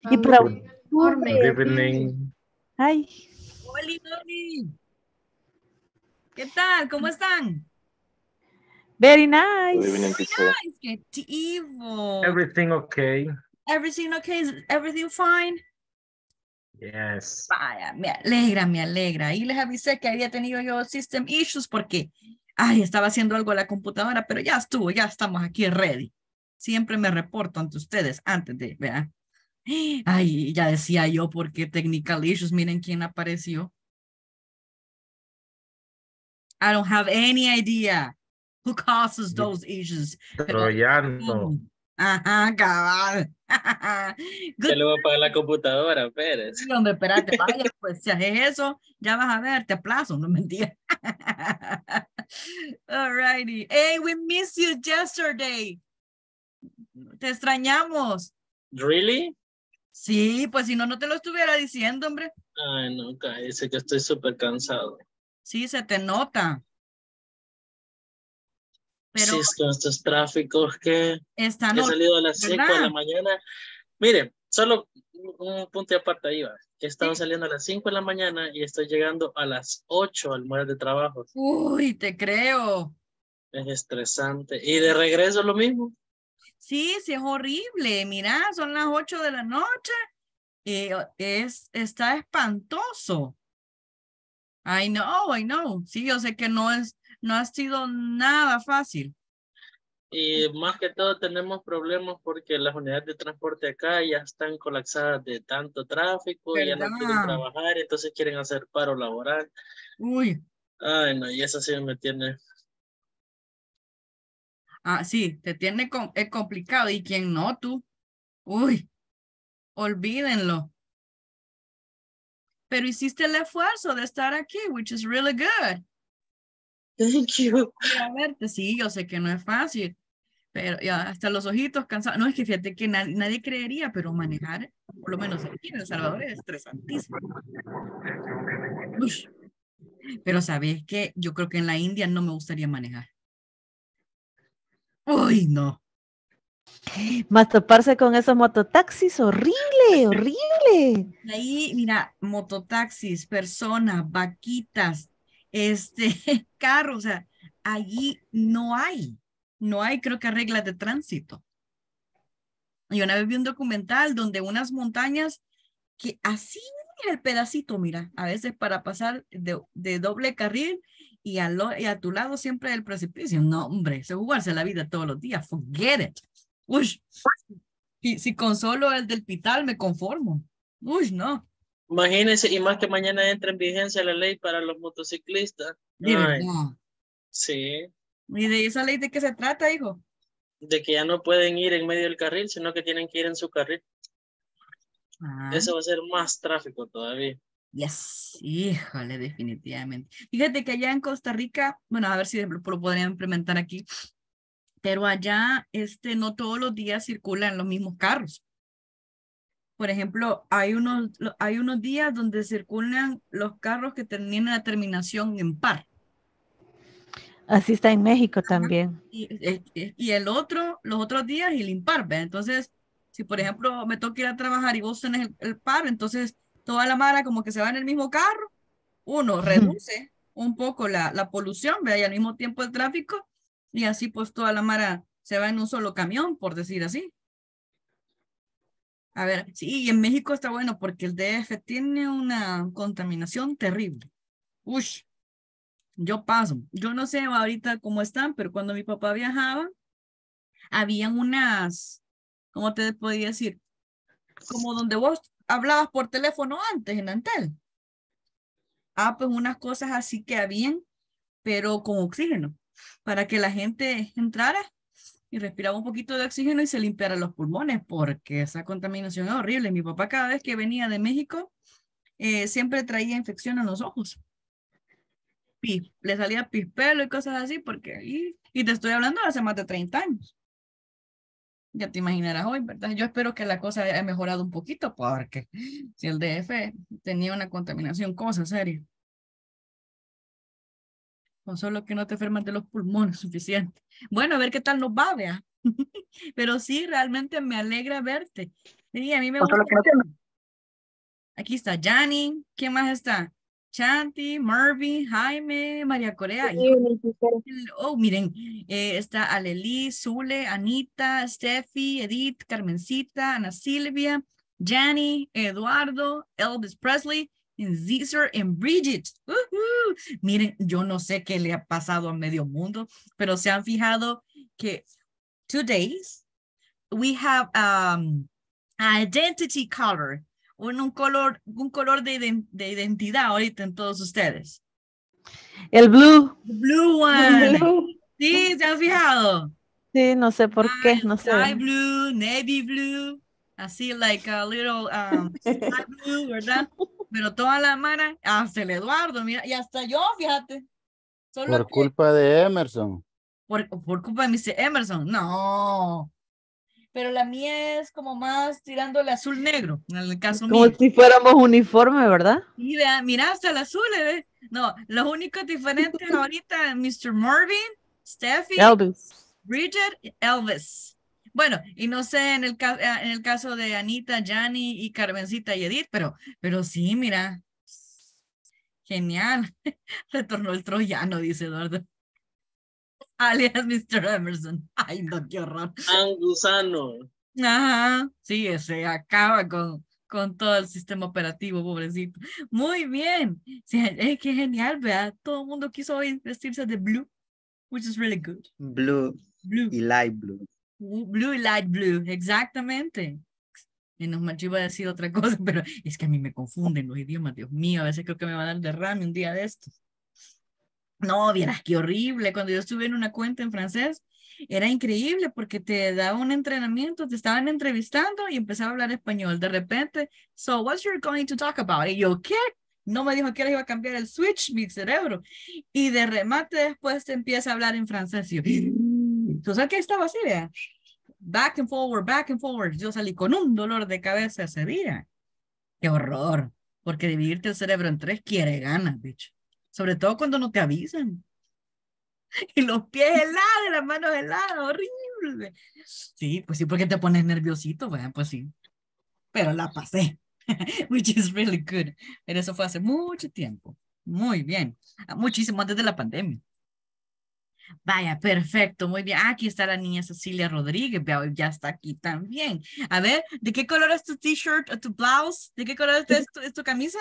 Y para Good, good octubre. evening. Ay, Oli, Oli. ¿Qué tal? ¿Cómo están? very Good evening, nice. teacher. Nice, qué chivo. Everything okay? Everything okay? Is everything fine? Yes. Vaya, me alegra, me alegra. Y les avisé que había tenido yo system issues porque, ay, estaba haciendo algo a la computadora, pero ya estuvo, ya estamos aquí ready. Siempre me reporto ante ustedes antes de, vean. Ay, ya decía yo porque technical issues, miren quién apareció. I don't have any idea who causes those issues. Pero, Troyano. ajá, cabal. Ya Good. le voy a pagar la computadora, Pérez. Sí, hombre, espérate, vaya, pues si haces eso, ya vas a ver, te aplazo, no mentira. Alrighty. Hey, we missed you yesterday. Te extrañamos. ¿Really? Sí, pues si no, no te lo estuviera diciendo, hombre. Ay, no, cállese que estoy súper cansado. Sí, se te nota. Pero Sí, es con estos tráficos que esta he noche, salido a las 5 de la ¿verdad? mañana. Mire, solo un punto de aparte ahí va. He estado Sí. saliendo a las 5 de la mañana y estoy llegando a las 8 al muelle de trabajo. Uy, te creo. Es estresante. Y de regreso lo mismo. Sí, sí, es horrible. Mira, son las 8 de la noche. Está espantoso. I know, I know. Sí, yo sé que no ha sido nada fácil. Y más que todo tenemos problemas porque las unidades de transporte acá ya están colapsadas de tanto tráfico, ya no quieren ¿Verdad? trabajar, entonces quieren hacer paro laboral. Uy, Ay, no, y eso sí me tiene. sí, te tiene es complicado. ¿Y quién no, tú? Uy, olvídenlo. Pero hiciste el esfuerzo de estar aquí, which is really good. Thank you. Quiero verte, sí, yo sé que no es fácil. Pero ya hasta los ojitos cansados. No, es que fíjate que nadie creería, pero manejar, por lo menos aquí en El Salvador, es estresantísimo. Ush, pero sabes que yo creo que en la India no me gustaría manejar. Uy, no. Más toparse con esos mototaxis, horrible, horrible. Ahí, mira, mototaxis, personas, vaquitas, carros, o sea, allí no hay, creo que reglas de tránsito. Y una vez vi un documental donde unas montañas que así es el pedacito, mira, a veces para pasar de doble carril y a tu lado siempre el precipicio. No, hombre, eso es jugarse la vida todos los días, forget it. Uy, si con solo el del Pital me conformo. Uy, no, Imagínense, y más que mañana entra en vigencia la ley para los motociclistas. de Ay, verdad. sí, ¿Y de esa ley de qué se trata, hijo? de que ya no pueden ir en medio del carril, sino que tienen que ir en su carril. Ah, Eso va a ser más tráfico todavía. yes, híjole, definitivamente. Fíjate que allá en Costa Rica, bueno, a ver si lo podrían implementar aquí, pero allá, no todos los días circulan los mismos carros. Por ejemplo, hay unos días donde circulan los carros que tienen la terminación en par. Así está en México Ajá. también. Y los otros días el impar, ¿ve? Entonces, si por ejemplo me toca ir a trabajar y vos tenés el par, entonces toda la mara como que se va en el mismo carro, uno reduce un poco la polución, ¿ve? Y al mismo tiempo el tráfico, y así pues toda la mara se va en un solo camión, por decir así. A ver, sí, y en México está bueno porque el DF tiene una contaminación terrible. Uy, yo paso. Yo no sé ahorita cómo están, pero cuando mi papá viajaba, habían ¿cómo te podía decir? Como donde vos hablabas por teléfono antes en Antel. Ah, pues unas cosas así que habían, pero con oxígeno, para que la gente entrara y respiraba un poquito de oxígeno y se limpiara los pulmones, porque esa contaminación es horrible. Mi papá cada vez que venía de México, siempre traía infección en los ojos. Le salía pispelo y cosas así, porque ahí, y te estoy hablando de hace más de 30 años. Ya te imaginarás hoy, ¿verdad? Yo espero que la cosa haya mejorado un poquito, porque si el DF tenía una contaminación, cosa seria. Con solo que no te enfermas de los pulmones suficiente. Bueno, a ver qué tal nos va, vea. Pero sí, realmente me alegra verte. Sí, a mí me Con todo gusta. lo que no tiene. Aquí está Yanni. ¿Quién más está? Chanti, Marvin, Jaime, María Corea. Oh, miren, está Aleli, Zule, Anita, Steffi, Edith, Carmencita, Ana Silvia, Janny, Eduardo, Elvis Presley, and Cesar and Bridget. ¡Uhú! Miren, yo no sé qué le ha pasado a medio mundo, pero se han fijado que today's we have identity color, un color de identidad ahorita en todos ustedes. El blue. The blue one. Sí, ¿se han fijado? Sí, no sé por qué, no Sky sé. blue, navy blue, así like a little sky blue, ¿verdad? Pero toda la mara, hasta el Eduardo, mira, y hasta yo, fíjate. Solo Por que culpa de Emerson. por culpa de Mr. Emerson, no. Pero la mía es como más tirándole azul negro, en el caso Como mío. si fuéramos uniforme, ¿verdad? Y vea, mira hasta el azul, ¿ves? No, los únicos diferentes ahorita, Mr. Marvin, Steffi, Elvis. Bridget, Elvis. Bueno, y no sé en el caso de Anita, Yanni y Carmencita y Edith, pero sí, mira. Genial. Retornó el troyano, dice Eduardo. Alias Mr. Emerson. Ay, no, qué horror. Angusano. Ajá, sí, se acaba con todo el sistema operativo, pobrecito. Muy bien. Sí, qué genial, ¿verdad? Todo el mundo quiso hoy vestirse de blue, which is really good. Blue Blue. y light blue. Blue y light blue, exactamente. Y no me iba a decir otra cosa, pero es que a mí me confunden los idiomas, Dios mío, a veces creo que me va a dar derrame un día de estos. No, vieras qué horrible. Cuando yo estuve en una cuenta en francés, era increíble porque te daba un entrenamiento, te estaban entrevistando y empezaba a hablar español. De repente, so what's you going to talk about? Y yo, ¿qué? No me dijo que iba a cambiar el switch, mi cerebro. Y de remate después te empieza a hablar en francés. Y yo, ¿tú sabes qué estaba así, vea? Back and forward, back and forward. Yo salí con un dolor de cabeza ese día. Qué horror. Porque dividirte el cerebro en tres quiere ganas, bicho. Sobre todo cuando no te avisan. Y los pies helados, las manos heladas, horrible. Sí, pues sí, porque te pones nerviosito, bueno, pues sí. Pero la pasé. Which is really good. Pero eso fue hace mucho tiempo. Muy bien. Muchísimo antes de la pandemia. Vaya, perfecto, muy bien. Aquí está la niña Cecilia Rodríguez, veo, ya está aquí también. A ver, ¿de qué color es tu t-shirt o tu blouse? ¿De qué color es tu camisa?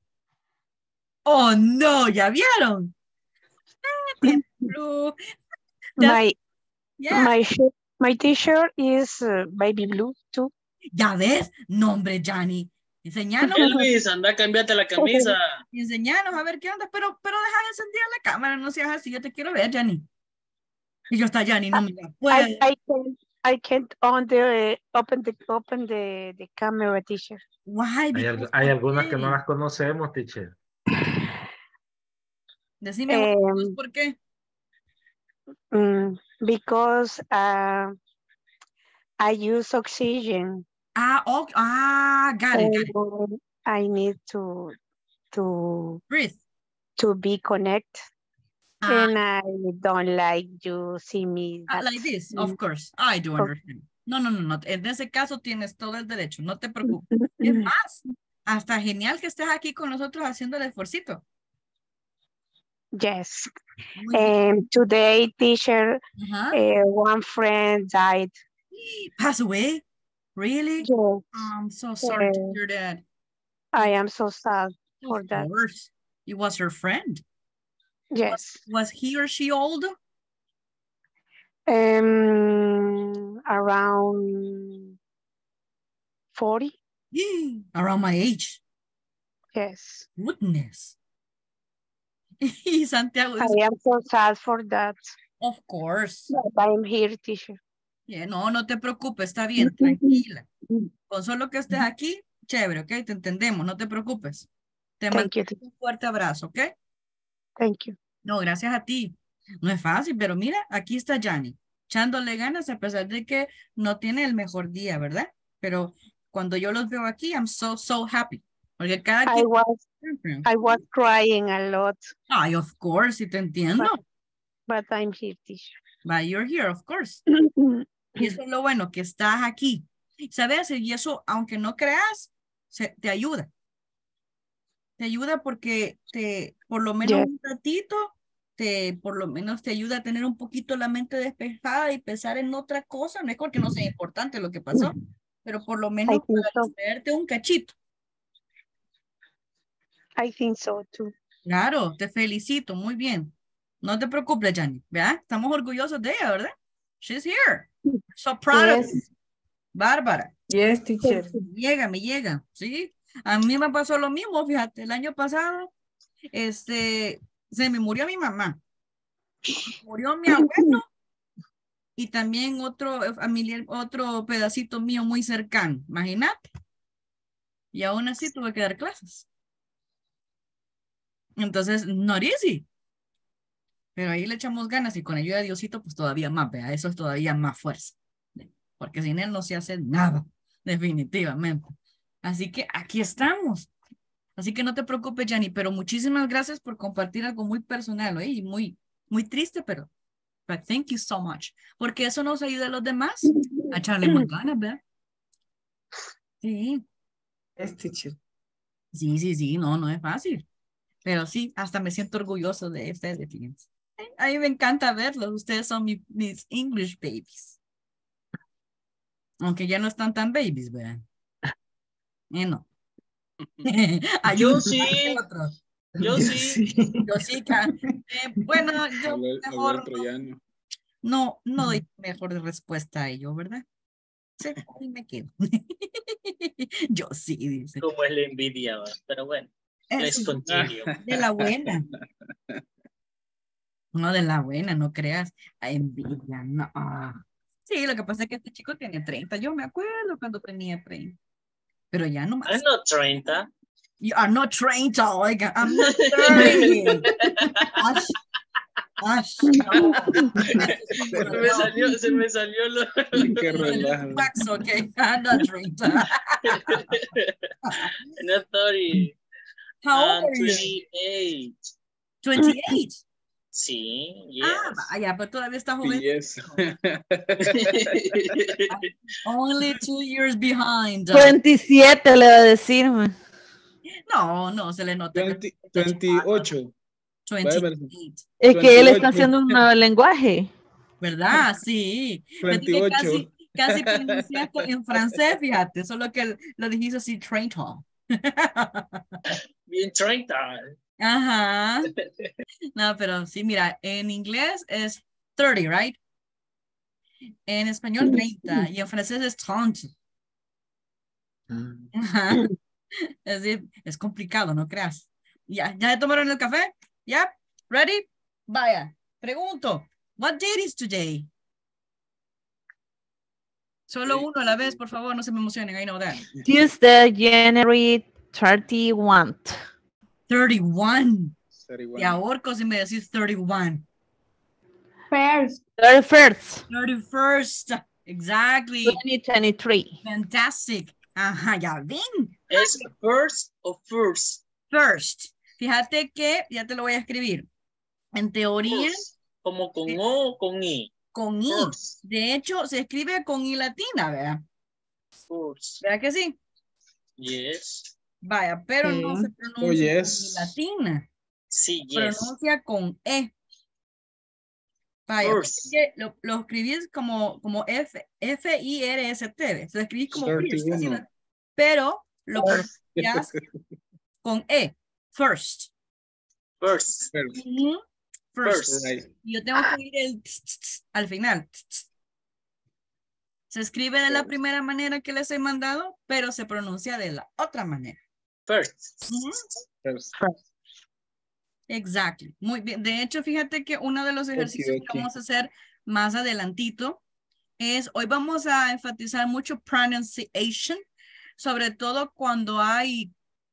Oh, no, ¿ya vieron? Tiene blue. My Yeah. my t-shirt is baby blue too. ¿Ya ves? No, hombre, Johnny. Enseñanos, Elvis, anda, cámbiate la camisa. enseñanos a ver qué onda, pero deja de encender la cámara, no seas así, yo te quiero ver, Johnny. Y yo está, Johnny, no me la puedo. I can't open the camera t-shirt. Why? Hay algunas que no las conocemos, teacher. Decime, Um, ¿por qué? Because I use oxygen. Got it. So I need to Breathe. be connected. And I don't like you see me Like this, of course. I do understand. No. En ese caso tienes todo el derecho, no te preocupes. Es más, hasta genial que estés aquí con nosotros haciendo el esfuercito. Yes. Muy bien. And today, teacher, Ajá. one friend died. Pass away? Really? Yes. I'm so sorry to hear that. I am so sad for Of that. course. It was her friend. Yes. Was he or she old? Around 40. Around my age. Yes. Goodness. Y Santiago I dice, am so sad for that. of course. But I'm here, teacher. Yeah, no te preocupes, está bien, tranquila. Con solo que estés aquí, chévere, ¿ok? Te entendemos, no te preocupes. Te mando Thank you. un fuerte abrazo, ¿ok? Thank you. No, gracias a ti. No es fácil, pero mira, aquí está Yanni, echándole ganas a pesar de que no tiene el mejor día, ¿verdad? Pero cuando yo los veo aquí, I'm so happy. Porque cada I quien... was crying a lot. Ay, of course, sí te entiendo. But I'm here, teacher. But you're here, of course. Y eso es lo bueno, que estás aquí. ¿Sabes? Y eso, aunque no creas, te ayuda. Te ayuda porque por lo menos Yes. un ratito, por lo menos te ayuda a tener un poquito la mente despejada y pensar en otra cosa. No es porque no sea importante lo que pasó, pero por lo I menos think para so. distraerte un cachito. I think so too. Claro, te felicito, muy bien. No te preocupes, Jani, ¿verdad? Estamos orgullosos de ella, ¿verdad? She's here. So proud of you. Yes. Bárbara. Yes, teacher. Me llega, ¿sí? A mí me pasó lo mismo, fíjate, el año pasado, se me murió mi mamá, murió mi abuelo y también otro familiar, otro pedacito mío muy cercano, imagínate. Y aún así tuve que dar clases. Entonces, not easy. Pero ahí le echamos ganas y con ayuda de Diosito, pues todavía más, vea, eso es todavía más fuerza. Porque sin él no se hace nada, definitivamente. Así que aquí estamos. Así que no te preocupes, Jani, pero muchísimas gracias por compartir algo muy personal, ¿eh? Y muy, muy triste, pero but thank you so much. Porque eso nos ayuda a los demás a echarle más ganas, ¿verdad? Sí, Yes, teacher. sí, no es fácil. Pero sí, hasta me siento orgulloso de ustedes, fíjense. A mí me encanta verlos. Ustedes son mis English babies. Aunque ya no están tan babies, ¿verdad? No. Hay Yo unos sí, más que otros. yo sí. Yo sí, bueno, yo mejor troyano. no doy mejor respuesta a ello, ¿verdad? Sí, ahí me quedo. Yo sí, dice. Como es la envidia, ¿va? Pero bueno, let's Eso, continue. de la buena. No, de la buena, no creas. A envidia, no. Sí, lo que pasa es que este chico tiene 30. Yo me acuerdo cuando tenía 30. Pero ya no más. I'm not 30. You are not trained, oiga. I'm not 30. No. Se me salió lo... Qué relajo. Wax, okay. I'm not trained. Not 30. How old I'm are you? 28. 28. Sí, yes. Vaya, pero todavía está joven. Yes. Only 2 years behind. 27 le va a decir, man. No, se le nota. 28. 28. Es que él 28. está haciendo un nuevo lenguaje. ¿Verdad? Sí. Es que 28. casi pronuncia en francés, fíjate, solo que lo dijiste así, 30. Bien 30. Ajá. No, pero sí, mira, en inglés es 30, right? En español 30 y en francés es 30. Ajá. Es decir, es complicado, no creas. ¿Ya tomaron el café? ¿Ya? ¿Ready? Vaya, pregunto, what date is today? Solo uno a la vez, por favor, no se me emocionen, I know that. Tuesday, January 31. 31. 31. Te ahorco si me decís 31. First. 31st, 31st. Exactly. 2023. Fantastic. Ajá, ya ven. ¿Es first o first? First. Fíjate que, ya te lo voy a escribir. En teoría, First. Como con O o con I. con I. First. De hecho, se escribe con I latina, ¿verdad? First. ¿Verdad que sí? Yes. Vaya, pero no Sí. se pronuncia yes. con I latina. Sí, Se yes. pronuncia con E. Vaya, First. es que lo escribís como F-I-R-S-T. Se escribís como first, 31. así, pero lo pronuncias con E. First. First. First. Ujú. First. Right. Y yo tengo que ir el al final. Se escribe de la primera manera que les he mandado, pero se pronuncia de la otra manera. First. Ujú. First. Exacto. Muy bien. De hecho, fíjate que uno de los ejercicios que Okidoki. vamos a hacer más adelantito es, hoy vamos a enfatizar mucho pronunciation, sobre todo cuando hay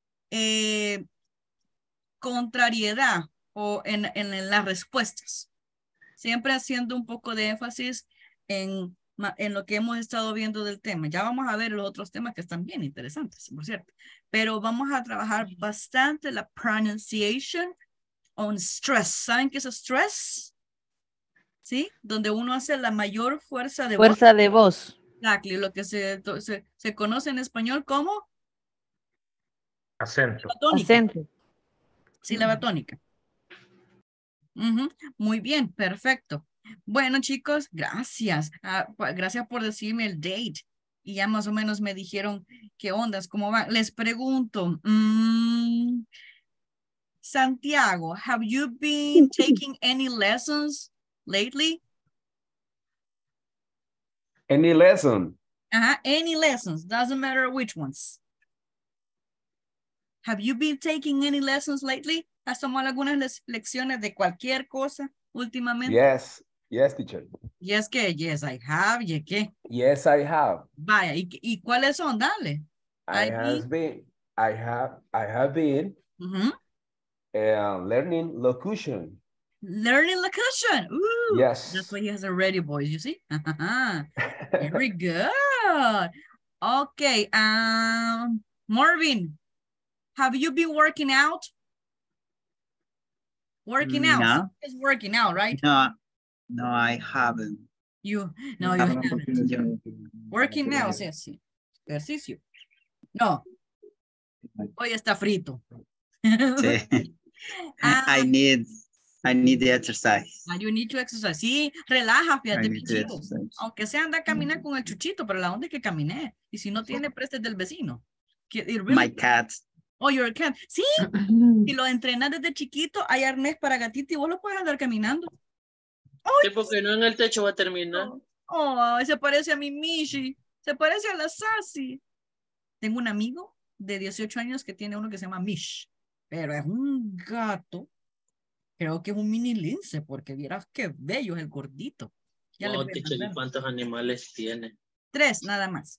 contrariedad o en las respuestas. Siempre haciendo un poco de énfasis en lo que hemos estado viendo del tema. Ya vamos a ver los otros temas que están bien interesantes, por cierto. Pero vamos a trabajar bastante la pronunciation on stress. ¿Saben qué es stress? ¿Sí? Donde uno hace la mayor fuerza de voz. Fuerza de voz. Exactly, lo que se conoce en español como Acento. tónica. Acento. Sílaba tónica. Ujú, muy bien, perfecto. Bueno, chicos, gracias. Gracias por decirme el date. Y ya más o menos me dijeron qué ondas, cómo van. Les pregunto, Santiago, have you been taking any lessons lately? Any lesson? Any lessons, doesn't matter which ones. Have you been taking any lessons lately? ¿Has tomado algunas lecciones de cualquier cosa últimamente? Yes, teacher. Yes, que yes, I have. ¿Y qué? Yes, I have. Vaya, ¿y cuáles son? Dale. I have been Mhm. Learning locution. Learning locution. Ooh, Yes. that's why he has a radio voice, you see? Very good. Okay, Marvin, have you been working out? Working out. No. It's working out, right? No, I haven't. You haven't. Working out, sí. Ejercicio. No. Hoy está frito. Sí. I need the exercise. You need to exercise. Sí, relaja, I fíjate, need to Pichito. exercise. Aunque sea anda a caminar con el chuchito, pero la onda es que caminé. Y si no tiene, preste del vecino. My cat. Oh, your cat. Sí, si lo entrenas desde chiquito, hay arnés para gatito y vos lo puedes andar caminando. Sí, porque no en el techo va a terminar. Oh, se parece a mi Mishi. Se parece a la Sassy. Tengo un amigo de 18 años que tiene uno que se llama Mish. Pero es un gato. Creo que es un mini lince, porque vieras qué bello es el gordito. Ya le voy a Teacher, mandar. ¿cuántos animales tiene? 3, nada más.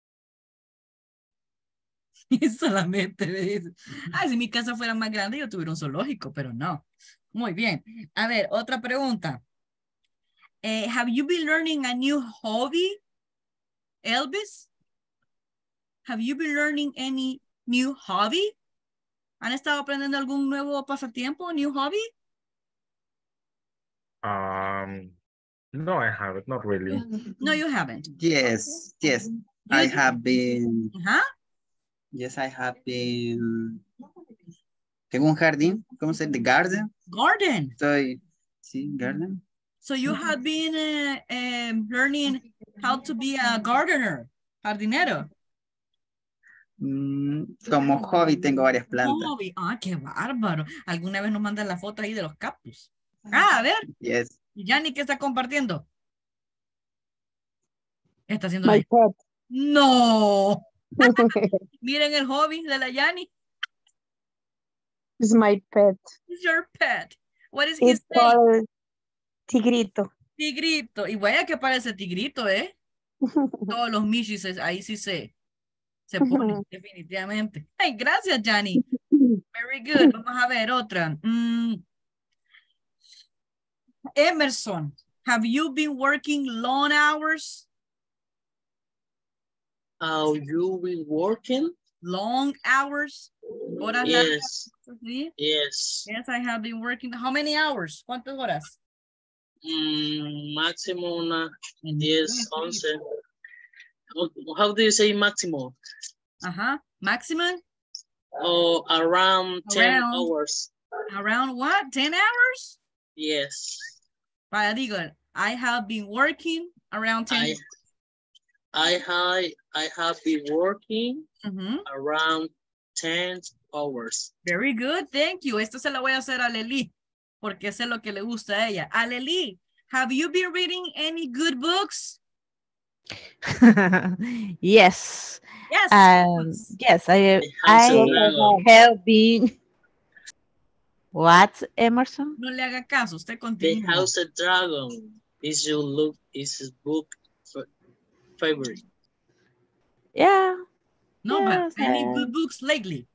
Y solamente me dice, si mi casa fuera más grande, yo tuviera un zoológico, pero no. Muy bien. A ver, otra pregunta. Have you been learning a new hobby, Elvis? Have you been learning any new hobby? ¿Han estado aprendiendo algún nuevo pasatiempo, new hobby? No, I haven't, not really. No, you haven't. Yes. I have been. Yes, I have been. Tengo un jardín. ¿Cómo se dice? Garden. Garden. Sí, garden. So you have been learning how to be a gardener, jardinero. Como hobby tengo varias plantas. Hobby. Qué bárbaro. ¿Alguna vez nos mandan la foto ahí de los cactus? A ver. Yes. Yanni, ¿qué está compartiendo? ¿Qué está haciendo My ahí? pet. No. Miren el hobby de la Yanni. It's my pet. It's your pet. What is his It's name? called Tigrito. Tigrito. Y vaya que parece Tigrito, ¿eh? Todos los michis ahí sí se ponen, definitivamente. Ay, gracias, Yanni. Very good. Vamos a ver otra. Emerson, have you been working long hours? You been working? Long hours? Horas Yes. largas, ¿sí? Yes. Yes, I have been working. How many hours? ¿Cuántas horas? Máximo una 10, 11. How do you say maximum? Maximum? Oh, around 10 hours. Around what? 10 hours? Yes. Vaya, digo, I have been working around 10 hours. I have been working around 10 hours. Very good, thank you. Esto se lo voy a hacer a Leli, porque sé lo que le gusta a ella. A Leli, have you been reading any good books? Yes. Yes. Yes, I have been. What, Emerson? No le haga caso, usted The continúa. House of Dragon is his book favorite. Yeah. No, yes, but any good books lately?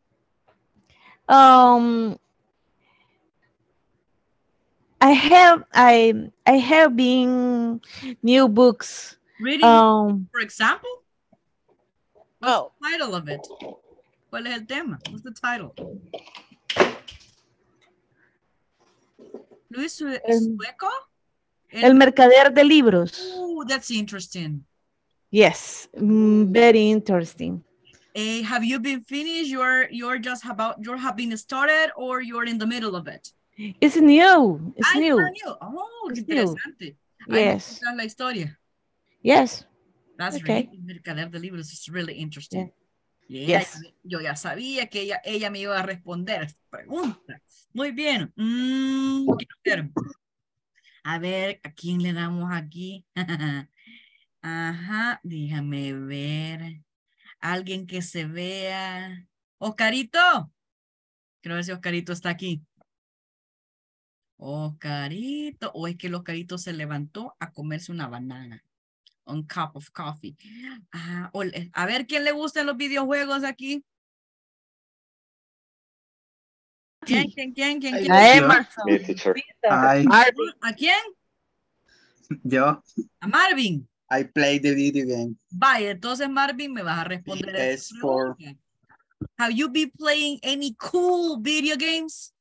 I have been new books. Reading, for example? What's the title of it? ¿Cuál es el tema? What's the title? Luis Sueco? El mercader de libros. Oh, that's interesting. Yes, very interesting. Have you been finished? You're just about, you have been started or you're in the middle of it? It's new. It's Ah, new. it's new. Oh, qué It's new. interesante. Ahí me Yes. cuentas la historia. Yes. That's Okay. really, mercader de libros is really interesting. Yeah, Yes. yo ya sabía que ella me iba a responder esta pregunta. Muy bien. Quiero ver. A ver, ¿a quién le damos aquí? Ajá, déjame ver. Alguien que se vea. Oscarito. Quiero ver si Oscarito está aquí. Oscarito. O es que el Oscarito se levantó a comerse una banana. Un cup of coffee. Ah, a ver, ¿quién le gustan los videojuegos aquí? ¿Quién? A Yo. Emerson. Me, teacher. I, ¿A quién? yo, A Marvin. I play the video game. Vaya, entonces Marvin me vas a responder a esta PS4. pregunta. Have you been playing any cool video games?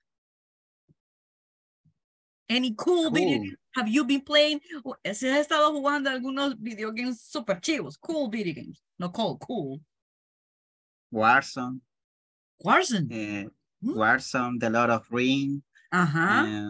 Any cool video games? Have you been playing? ¿Se has estado jugando algunos video games super chivos? Cool video games. No cool. Warzone. Warzone. Warzone, The Lord of Ring. Ajá.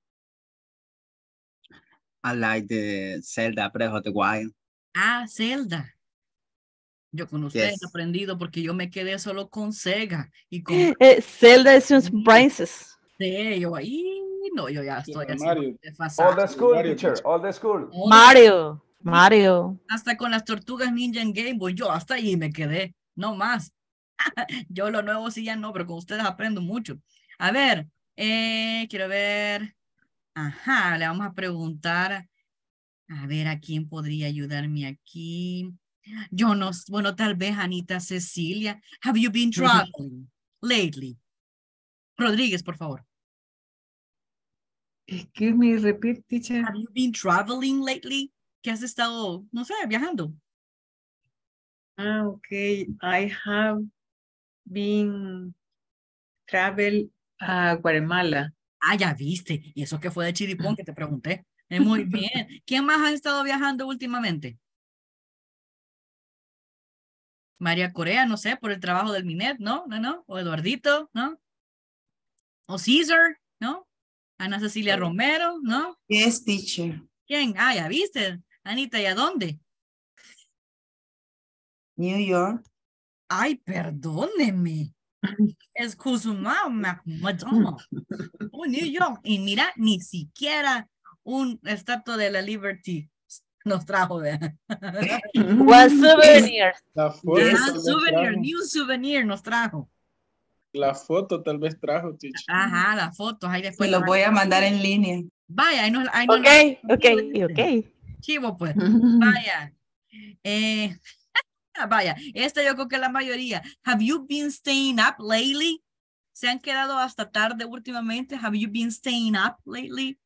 I like the Zelda Breath of the Wild. Ah, Zelda. Yo con ustedes Yes. he aprendido porque yo me quedé solo con Sega y con Zelda is some princess. sí, yo ahí no, yo ya estoy así Mario. desfasado. All the school, Mario, teacher. teacher. All the school. Mario. Hasta con las tortugas ninja en Game Boy, yo hasta ahí me quedé, no más. Yo lo nuevo sí ya no, pero con ustedes aprendo mucho. A ver, quiero ver. Ajá, le vamos a preguntar. A ver, ¿a quién podría ayudarme aquí? Yo no, bueno, tal vez Anita Cecilia. Have you been traveling lately? Rodríguez, por favor. Excuse me, repeat, teacher. Have you been traveling lately? ¿Qué has estado, no sé, viajando? Okay. I have been travel a Guatemala. Ah, ya viste. Y eso que fue de chiripón que te pregunté. Muy bien. ¿Quién más ha estado viajando últimamente? María Corea, no sé, por el trabajo del Minet, ¿no? ¿No? O Eduardito, ¿no? O César, ¿no? Ana Cecilia Romero, ¿no? Yes, teacher. ¿Quién? Ah, ya viste. Anita, ¿y a dónde? New York. Ay, perdóneme. Es Cozumel, madama. Oh, New York. Y mira, ni siquiera un estatua de la Liberty nos trajo. What souvenirs? La foto, Ajá, tal vez souvenir, trajo. new souvenir nos trajo. La foto tal vez trajo, teacher. Ajá, las fotos. Ahí después Se los voy a mandar en línea. Vaya, ahí nos Okay. Chivo, pues. Vaya. Vaya, esta yo creo que la mayoría. Have you been staying up lately? ¿Se han quedado hasta tarde últimamente? Have you been staying up lately?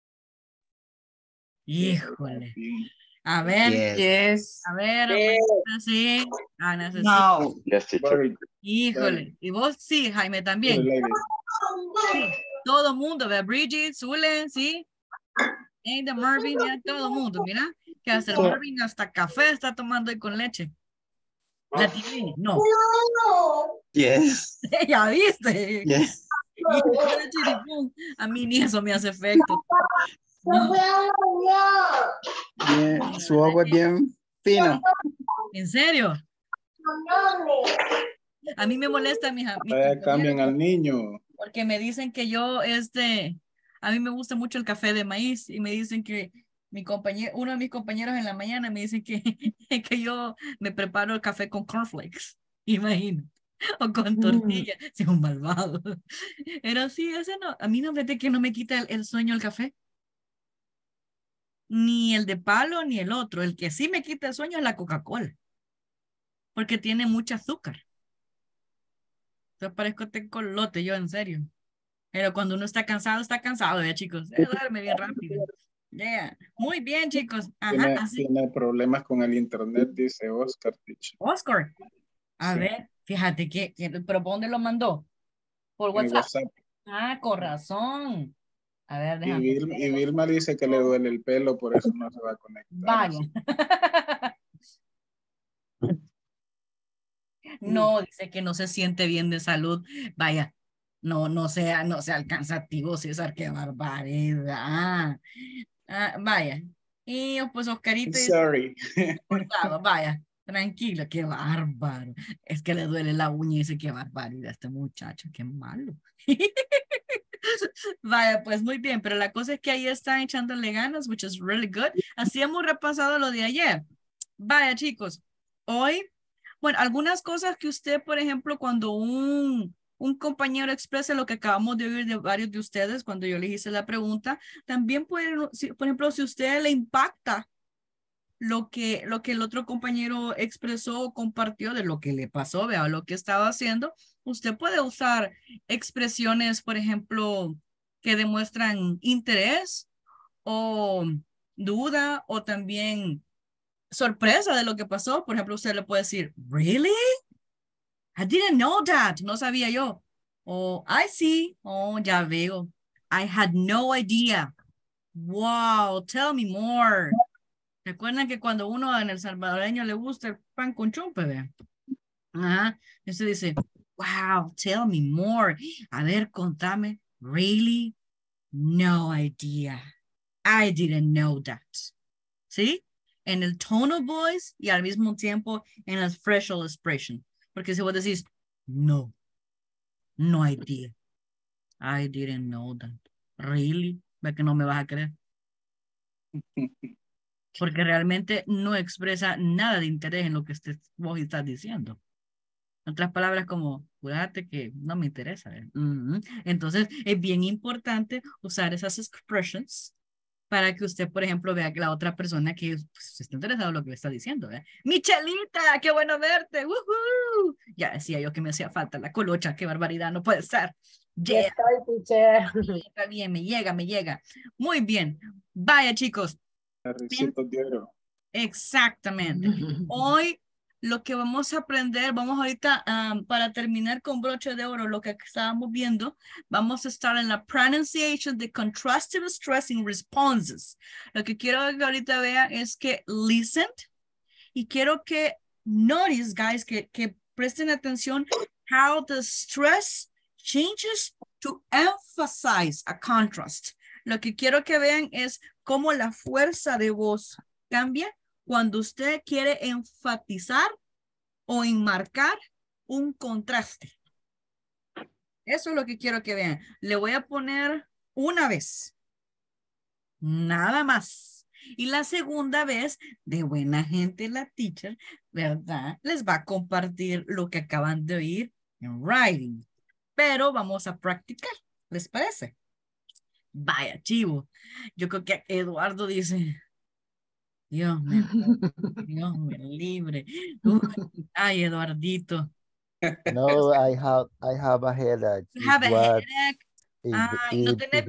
Híjole. A ver. Yes. A ver. Sí. Ana Cecilia. No. Yes, teacher. Híjole. ¿Y vos? Sí, Jaime, también. Sí. Todo mundo, ¿ve? Bridget, Zule, ¿sí? The Marvin, ya todo mundo, mira. Que hasta el Marvin hasta café está tomando ahí con leche. ¿La tiene? No. Yes. Ya viste. Yes. A mí ni eso me hace efecto. No. Bien, su agua es bien fina. ¿En serio? A mí me molesta mis Cambian al niño. porque me dicen que yo, a mí me gusta mucho el café de maíz y me dicen que uno de mis compañeros en la mañana me dicen que, que yo me preparo el café con cornflakes, imagínate, o con tortilla, soy un malvado. Pero sí, ese no, a mí no vete que no me quita el sueño el café. Ni el de palo ni el otro. El que sí me quita el sueño es la Coca-Cola. Porque tiene mucho azúcar. Entonces parezco tecolote yo, en serio. Pero cuando uno está cansado, ya, chicos. Duerme bien rápido. Yeah. Muy bien, chicos. Ajá, tiene problemas con el internet, dice Oscar, teacher. Oscar. A Sí. ver, fíjate pero ¿por dónde lo mandó? Por WhatsApp. Ah, con razón. A ver, déjame. Y Vilma dice que le duele el pelo, por eso no se va a conectar. Vaya. No, dice que no se siente bien de salud. Vaya, no sea cansativo, César, qué barbaridad. Vaya. Y pues Oscarito dice, Sorry. cortado, vaya, tranquilo, qué bárbaro. Es que le duele la uña y dice, qué barbaridad este muchacho, qué malo. Vaya, pues muy bien, pero la cosa es que ahí están echándole ganas, which is really good. Así hemos repasado lo de ayer. Vaya, chicos, hoy, bueno, algunas cosas que usted, por ejemplo, cuando un compañero expresa lo que acabamos de oír de varios de ustedes, cuando yo le hice la pregunta, también pueden, por ejemplo, si usted le impacta lo que el otro compañero expresó o compartió de lo que le pasó, vea, lo que estaba haciendo, usted puede usar expresiones, por ejemplo, que demuestran interés o duda o también sorpresa de lo que pasó. Por ejemplo, usted le puede decir, ¿Really? I didn't know that. No sabía yo. O I see. Oh, ya veo. I had no idea. Wow, tell me more. Recuerden que cuando uno en el salvadoreño le gusta el pan con chumpe, ¿ve? Ajá. Usted dice, wow, tell me more. A ver, contame. Really? No idea. I didn't know that. ¿Sí? En el tone of voice y al mismo tiempo en el facial expression. Porque si vos decís, no idea. I didn't know that. Really? ¿Ve que no me vas a creer? Porque realmente no expresa nada de interés en lo que vos estás diciendo. En otras palabras, como, cuídate que no me interesa. Entonces, es bien importante usar esas expressions para que usted, por ejemplo, vea que la otra persona que pues, está interesado en lo que le está diciendo. Michelita, qué bueno verte. ¡Woohoo! Ya decía yo que me hacía falta la colocha. Qué barbaridad, no puede ser. Ya Yeah. estoy, teacher. Está bien, me llega. Muy bien. Vaya, chicos. Ricitos de oro. Exactamente. Hoy lo que vamos a aprender, vamos ahorita para terminar con broche de oro, lo que estábamos viendo, vamos a estar en la pronunciation de contrastive stressing responses. Lo que quiero que ahorita vean es que listen y quiero que notice, guys, que presten atención how the stress changes to emphasize a contrast. Lo que quiero que vean es cómo la fuerza de voz cambia cuando usted quiere enfatizar o enmarcar un contraste. Eso es lo que quiero que vean. Le voy a poner una vez. Nada más. Y la segunda vez, de buena gente la teacher, ¿verdad? Les va a compartir lo que acaban de oír en writing. Pero vamos a practicar. ¿Les parece? Vaya, chivo. Yo creo que Eduardo dice... Dios me libre. Ay, Eduardito. No, I have a headache. You have a headache. No tenés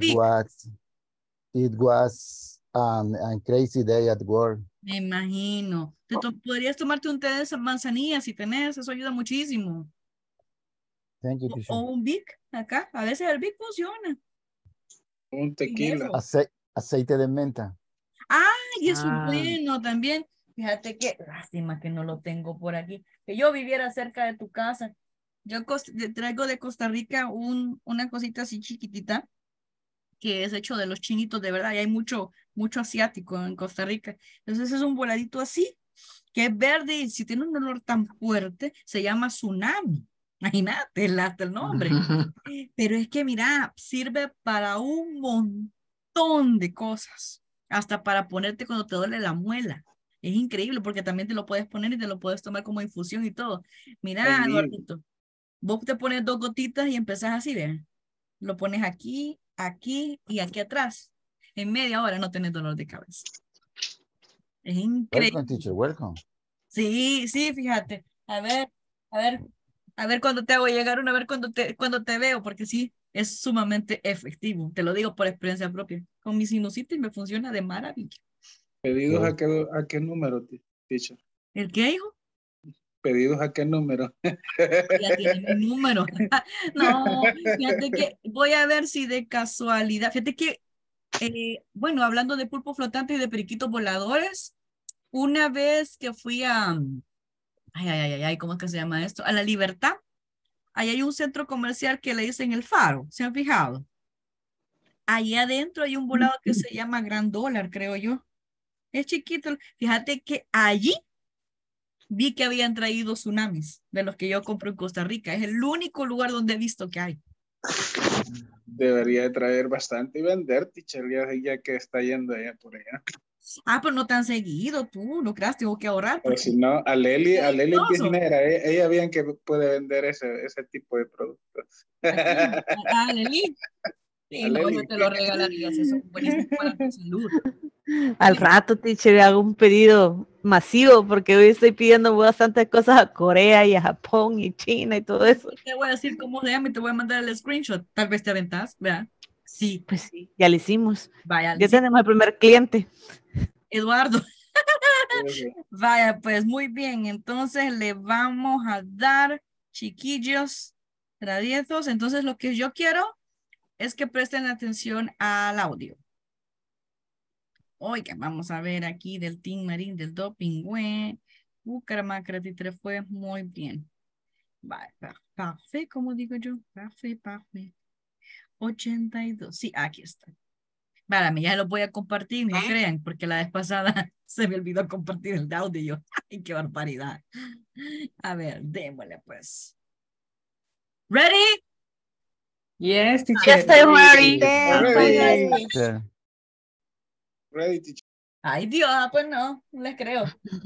It was a crazy day at work. Me imagino. Podrías tomarte un té de manzanilla si tenés, eso ayuda muchísimo. Thank you, teacher. O un Vic acá, a veces el Vic funciona. Un tequila. Aceite de menta. Y eso es bueno también. Fíjate que, lástima que no lo tengo por aquí. Que yo viviera cerca de tu casa. Yo traigo de Costa Rica una cosita así chiquitita que es hecho de los chinitos, de verdad. Y hay mucho asiático en Costa Rica. Entonces es un voladito así, que es verde y si tiene un olor tan fuerte, se llama tsunami. Imagínate hasta el nombre. Pero es que, mira, sirve para un montón de cosas. Hasta para ponerte cuando te duele la muela. Es increíble porque también te lo puedes poner y te lo puedes tomar como infusión y todo. Mira, Eduardito, vos te pones 2 gotitas y empezás así, ¿ves? Lo pones aquí, aquí y aquí atrás. En media hora no tenés dolor de cabeza. Es increíble. Welcome, teacher, welcome. Sí, fíjate. A ver cuando te hago llegar a ver cuando te veo, porque sí, es sumamente efectivo. Te lo digo por experiencia propia. Con mi sinusitis me funciona de maravilla. ¿Pedidos a qué número, teacher? ¿El qué, hijo? ¿Pedidos a qué número? Ya tiene mi número. No, fíjate que voy a ver si de casualidad, fíjate que, bueno, hablando de pulpo flotante y de periquitos voladores, una vez que fui a Ay, ¿cómo es que se llama esto? A la Libertad. Ahí hay un centro comercial que le dicen El Faro, ¿se han fijado? Ahí adentro hay un volado que se llama Gran Dólar, creo yo. Es chiquito. Fíjate que allí vi que habían traído tsunamis de los que yo compro en Costa Rica. Es el único lugar donde he visto que hay. Debería de traer bastante y vender, teacher, ya que está yendo allá por allá. Pero no tan seguido, tú, no creas, tengo que ahorrar. O si no, a Leli es peligroso. biznera, ella bien que puede vender ese tipo de productos. A Leli. Sí, no, yo te lo regalaría, si son buenísimos para tu salud. Al rato, teacher, hago un pedido masivo porque hoy estoy pidiendo bastantes cosas a Corea y a Japón y China y todo eso. Te voy a decir cómo se llama y te voy a mandar el screenshot. Tal vez te aventas, ¿verdad? Sí. Pues sí, ya lo hicimos. Vaya, Ya tenemos el primer cliente. Eduardo. Vaya, pues muy bien. Entonces le vamos a dar, chiquillos, traviesos. Entonces lo que yo quiero es que presten atención al audio. Oiga, vamos a ver aquí del Team Marín, del Dopingüe. Bucaramanga fue muy bien. Vale, parfait, como digo yo. Parfait. 82. Sí, aquí está. Vale, ya lo voy a compartir, no crean, porque la vez pasada se me olvidó compartir el audio. Ay, qué barbaridad. A ver, démosle pues. ¿Ready? Yes, teacher. Yes, I'm ready. Yeah. Ready, teacher. Ay, Dios, pues no les creo.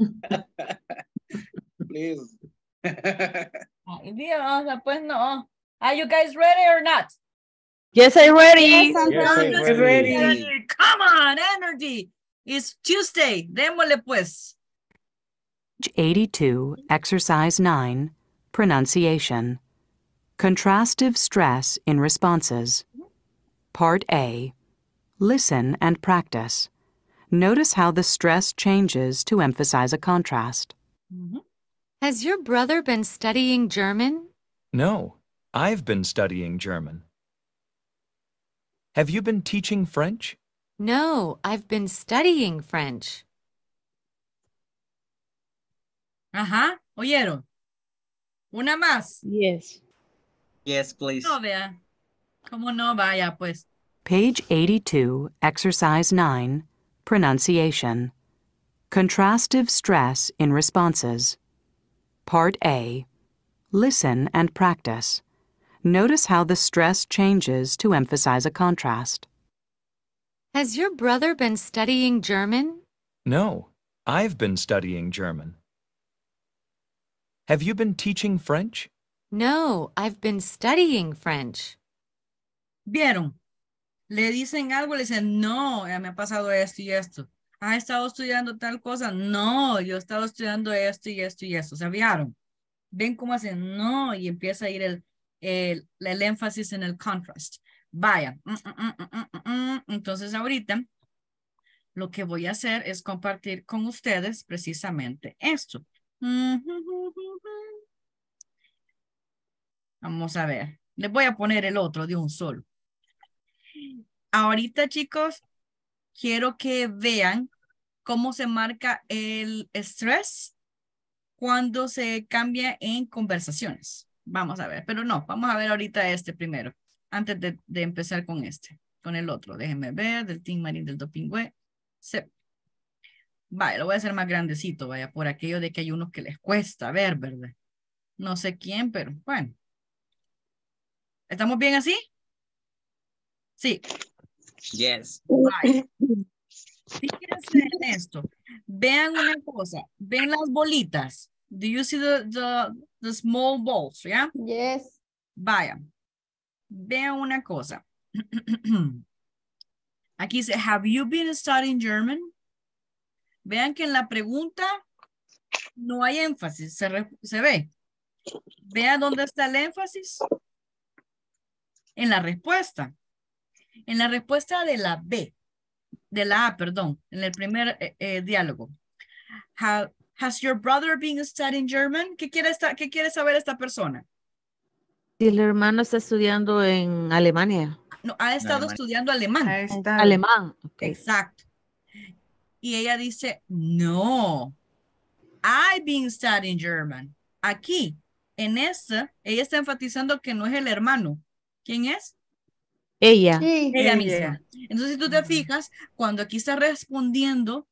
Please. Ay, Dios, pues no. Are you guys ready or not? Yes, I'm ready. Yes, I'm ready. Come on, energy. It's Tuesday. Démosle pues. Page 82, Exercise 9, Pronunciation. Contrastive stress in responses. Part A. Listen and practice. Notice how the stress changes to emphasize a contrast. Has your brother been studying German? No, I've been studying German. Have you been teaching French? No, I've been studying French. Ajá, ¿oyeron? Una más. Yes. Yes, please. No, vea. ¿Cómo no? Vaya, pues. Page 82, Exercise 9, Pronunciation. Contrastive stress in responses. Part A. Listen and practice. Notice how the stress changes to emphasize a contrast. Has your brother been studying German? No, I've been studying German. Have you been teaching French? No, I've been studying French. ¿Vieron? Le dicen algo, le dicen, no, me ha pasado esto y esto. ¿Ha estado estudiando tal cosa? No, yo he estado estudiando esto y esto y esto. ¿Sabían? ¿Ven cómo hacen? No, y empieza a ir el énfasis en el contrast. Vaya. Entonces ahorita lo que voy a hacer es compartir con ustedes precisamente esto. Vamos a ver. Les voy a poner el otro de un solo. Ahorita, chicos, quiero que vean cómo se marca el estrés cuando se cambia en conversaciones. Vamos a ver, pero no, vamos a ver ahorita este primero, antes de empezar con con el otro. Déjenme ver, del Team Marín del Dopingüe. Vaya, lo voy a hacer más grandecito, vaya, por aquello de que hay unos que les cuesta ver, ¿verdad? No sé quién, pero bueno. ¿Estamos bien así? Sí. Yes. Vaya. Fíjense en esto. Vean una cosa. Ven las bolitas. Do you see the small balls? Yeah? Yes. Vaya. Vean una cosa. Aquí dice, have you been studying German? Vean que en la pregunta no hay énfasis. Se ve. Vean dónde está el énfasis. En la respuesta. En la respuesta de la B. De la A, perdón. En el primer diálogo. Has your brother been studying German? ¿Qué quiere saber esta persona? Si el hermano está estudiando en Alemania. No, ha estado estudiando alemán. Alemán. Okay. Exacto. Y ella dice, no. I've been studying German. Aquí, en esta, ella está enfatizando que no es el hermano. ¿Quién es? Ella. Ella misma. Entonces, si tú te fijas, cuando aquí está respondiendo,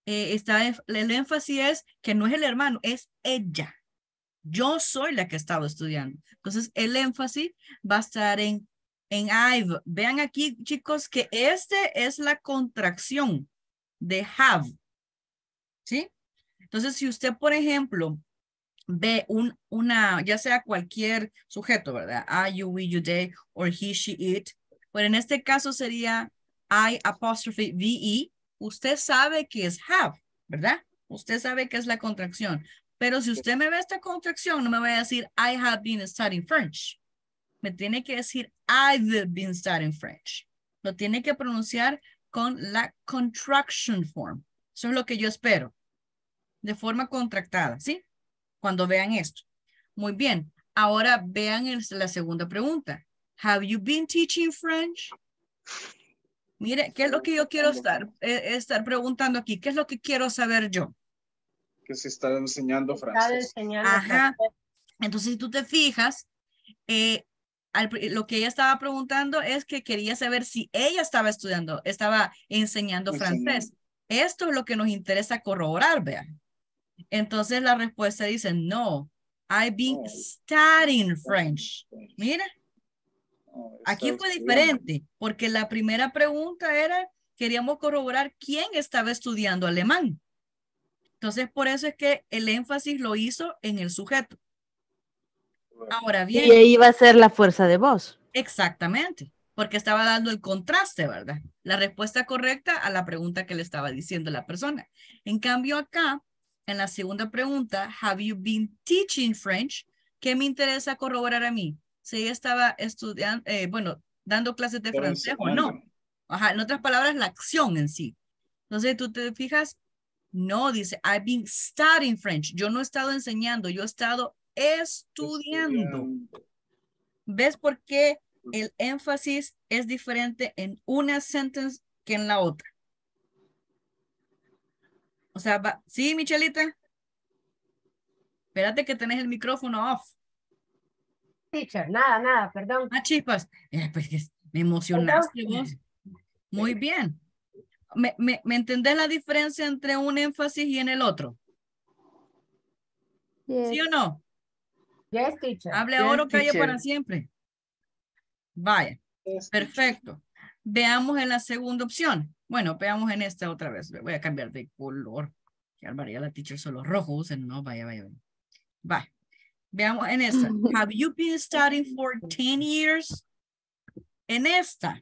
el énfasis es que no es el hermano, es ella. Yo soy la que he estado estudiando. Entonces, el énfasis va a estar en I've. Vean aquí, chicos, que este es la contracción de have. ¿Sí? Entonces, si usted, por ejemplo, ve ya sea cualquier sujeto, ¿verdad? I, you, we, you, they, or he, she, it. Pero en este caso sería I apostrophe VE. Usted sabe que es have, ¿verdad? Usted sabe que es la contracción. Pero si usted me ve esta contracción, no me va a decir I have been studying French. Me tiene que decir I've been studying French. Lo tiene que pronunciar con la contraction form. Eso es lo que yo espero. De forma contractada, ¿sí? Cuando vean esto. Muy bien. Ahora vean la segunda pregunta. Have you been teaching French? Mire, ¿qué es lo que yo quiero estar preguntando aquí? ¿Qué es lo que quiero saber yo? Que se está enseñando francés. Ajá. Entonces, si tú te fijas, lo que ella estaba preguntando es que quería saber si ella estaba enseñando francés. Esto es lo que nos interesa corroborar, vean. Entonces, la respuesta dice, no, I've been studying French. Mira. Aquí fue diferente, porque la primera pregunta era, queríamos corroborar quién estaba estudiando alemán. Entonces, por eso es que el énfasis lo hizo en el sujeto. Ahora bien. Y ahí va a ser la fuerza de voz. Exactamente, porque estaba dando el contraste, ¿verdad? La respuesta correcta a la pregunta que le estaba diciendo la persona. En cambio, acá, en la segunda pregunta, have you been teaching French? ¿Qué me interesa corroborar a mí? Si ella estaba estudiando, dando clases de francés o no. Ajá, en otras palabras, la acción en sí. Entonces, tú te fijas, no, dice, I've been studying French. Yo no he estado enseñando, yo he estado estudiando. ¿Ves por qué el énfasis es diferente en una sentence que en la otra? O sea, ¿sí, Michelita? Espérate que tenés el micrófono off. Teacher, nada, perdón. Ah, chispas. Pues, me emocionaste vos. Muy bien. ¿Me entendés la diferencia entre un énfasis y en el otro? Yes. ¿Sí o no? Yes, teacher. Hable Yes, ahora o calle teacher. para siempre. Vaya. Perfecto. Veamos en la segunda opción. Bueno, veamos en esta otra vez. Voy a cambiar de color. Qué barbaridad, la teacher solo rojo usen. No, vaya. Va. Veamos en esta. Have you been studying for 10 years? En esta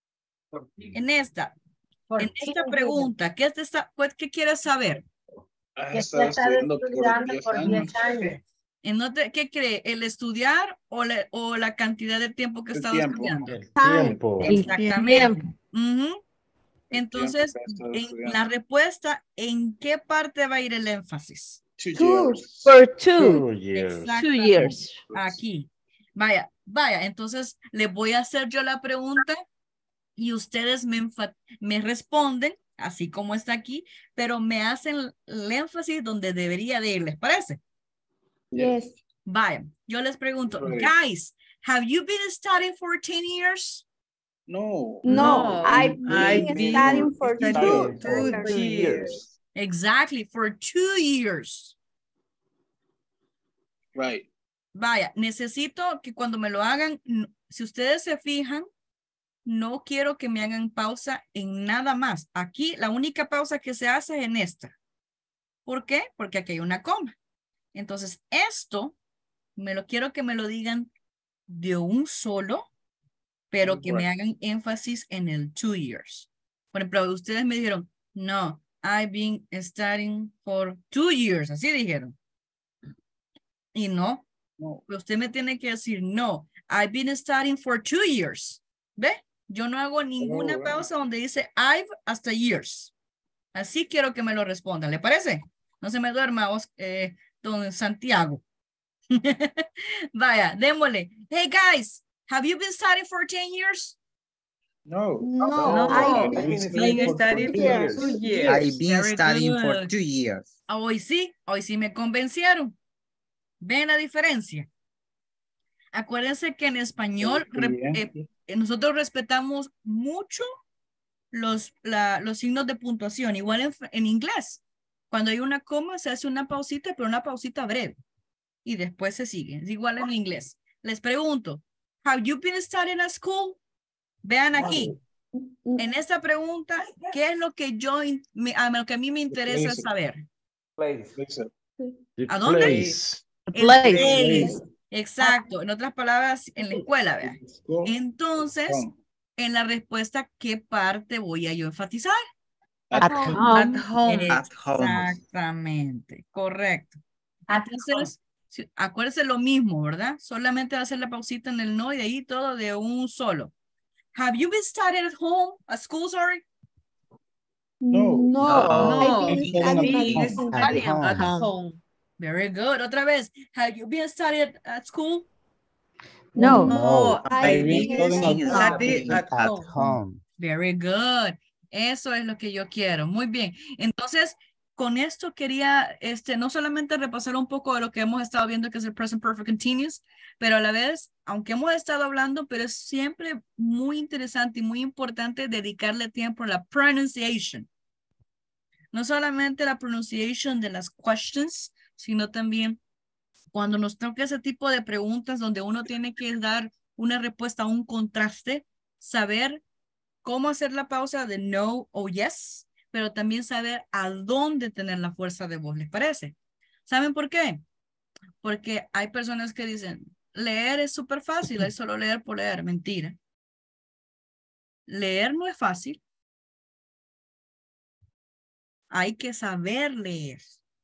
pregunta, ¿qué quieres saber? Que está estudiando por 10 años. ¿Qué cree? ¿El estudiar o la cantidad de tiempo que he estado estudiando? El tiempo. Exactamente. Entonces, en la respuesta, ¿en qué parte va a ir el énfasis? For two years. Two years. Aquí. Vaya. Entonces, le voy a hacer yo la pregunta y ustedes me responden, así como está aquí, pero me hacen el énfasis donde debería de ir, ¿les parece? Yes. Vaya, yo les pregunto, guys, have you been studying for 10 years? No. I've been studying for 2 years. Exactly, for 2 years. Right. Vaya, necesito que cuando me lo hagan, si ustedes se fijan, no quiero que me hagan pausa en nada más. Aquí la única pausa que se hace es en esta. ¿Por qué? Porque aquí hay una coma. Entonces, esto quiero que me lo digan de un solo, pero que me hagan énfasis en el 2 years. Por ejemplo, ustedes me dijeron, no, I've been studying for 2 years. Así dijeron. Y no, usted me tiene que decir, no, I've been studying for 2 years. ¿Ve? Yo no hago ninguna pausa donde dice I've hasta years. Así quiero que me lo respondan. ¿Le parece? No se me duerma, don Santiago. Vaya, démosle. Hey guys, have you been studying for 10 years? No. No, I've I've been been studying studying for for 2 2 years. I've been Very studying for good. 2 years. Hoy sí me convencieron. ¿Ven la diferencia? Acuérdense que en español nosotros respetamos mucho los signos de puntuación, igual en inglés. Cuando hay una coma se hace una pausita, pero una pausita breve. Y después se sigue. Es igual en inglés. Les pregunto, have you been studying at school? Vean aquí. En esta pregunta, ¿qué es lo que lo que a mí me interesa saber? Place. ¿A dónde? Place. El place. Exacto. En otras palabras, en la escuela, vean. Entonces, en la respuesta, ¿qué parte voy a yo enfatizar? At home. At home. Exactamente. Correcto. Entonces, acuérdense lo mismo, ¿verdad? Solamente va a hacer la pausita en el no y de ahí todo de un solo. Have you been studying at home? At school, sorry? No. I've been studying at home. Very good. Otra vez. Have you been studying at school? No. I've been studying at At home. home. Very good. Eso es lo que yo quiero. Muy bien. Entonces, con esto quería no solamente repasar un poco de lo que hemos estado viendo, que es el present perfect continuous, pero a la vez, aunque hemos estado hablando, pero es siempre muy interesante y muy importante dedicarle tiempo a la pronunciation. No solamente la pronunciation de las questions, sino también cuando nos toca ese tipo de preguntas donde uno tiene que dar una respuesta a un contraste, saber cómo hacer la pausa de no o yes, pero también saber a dónde tener la fuerza de voz, ¿les parece? ¿Saben por qué? Porque hay personas que dicen, leer es súper fácil, es solo leer por leer. Mentira. Leer no es fácil. Hay que saber leer.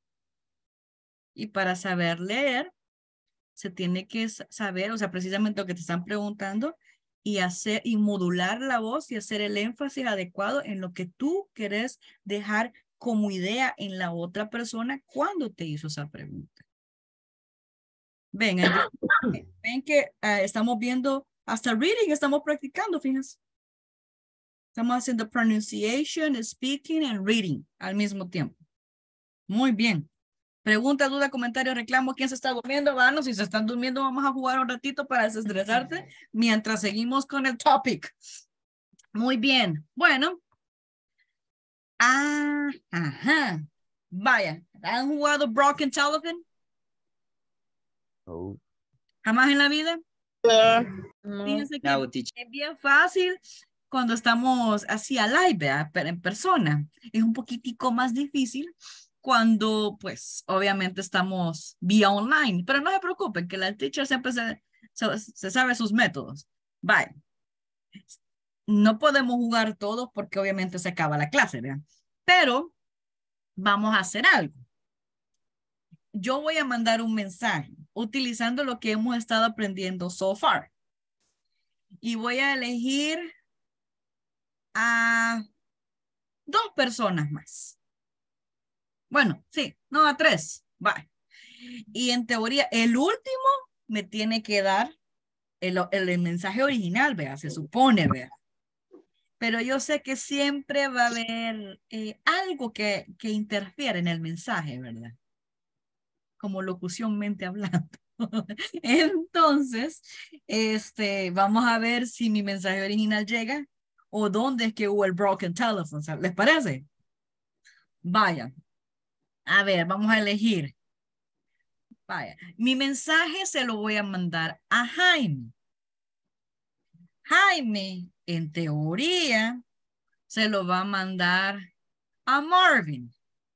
Y para saber leer, se tiene que saber, o sea, precisamente lo que te están preguntando, y modular la voz y hacer el énfasis adecuado en lo que tú querés dejar como idea en la otra persona cuando te hizo esa pregunta. Ven que estamos viendo, hasta reading estamos practicando, fíjense. Estamos haciendo pronunciation, speaking and reading al mismo tiempo. Muy bien. Pregunta, duda, comentario, reclamo. ¿Quién se está durmiendo? Bueno, si se están durmiendo, vamos a jugar un ratito para desestresarte mientras seguimos con el topic. Muy bien. Bueno. Ajá. Vaya. ¿Han jugado Broken Telephone? No. ¿Jamás en la vida? Fíjense que es bien fácil cuando estamos así a live, ¿verdad? Pero en persona. Es un poquitico más difícil cuando, pues, obviamente estamos vía online. Pero no se preocupen, que la teacher siempre se sabe sus métodos. Bye. No podemos jugar todos porque obviamente se acaba la clase, ¿verdad? Pero vamos a hacer algo. Yo voy a mandar un mensaje utilizando lo que hemos estado aprendiendo so far. Y voy a elegir a 2 personas más. Bueno, sí, no, a 3. Bye. Y en teoría, el último me tiene que dar el mensaje original, vea, se supone, vea. Pero yo sé que siempre va a haber algo que interfiere en el mensaje, ¿verdad? Como locuciónmente hablando. Entonces, vamos a ver si mi mensaje original llega o dónde es que hubo el broken telephone. ¿Les parece? Vaya. A ver, vamos a elegir. Vaya. Mi mensaje se lo voy a mandar a Jaime. Jaime, en teoría, se lo va a mandar a Marvin.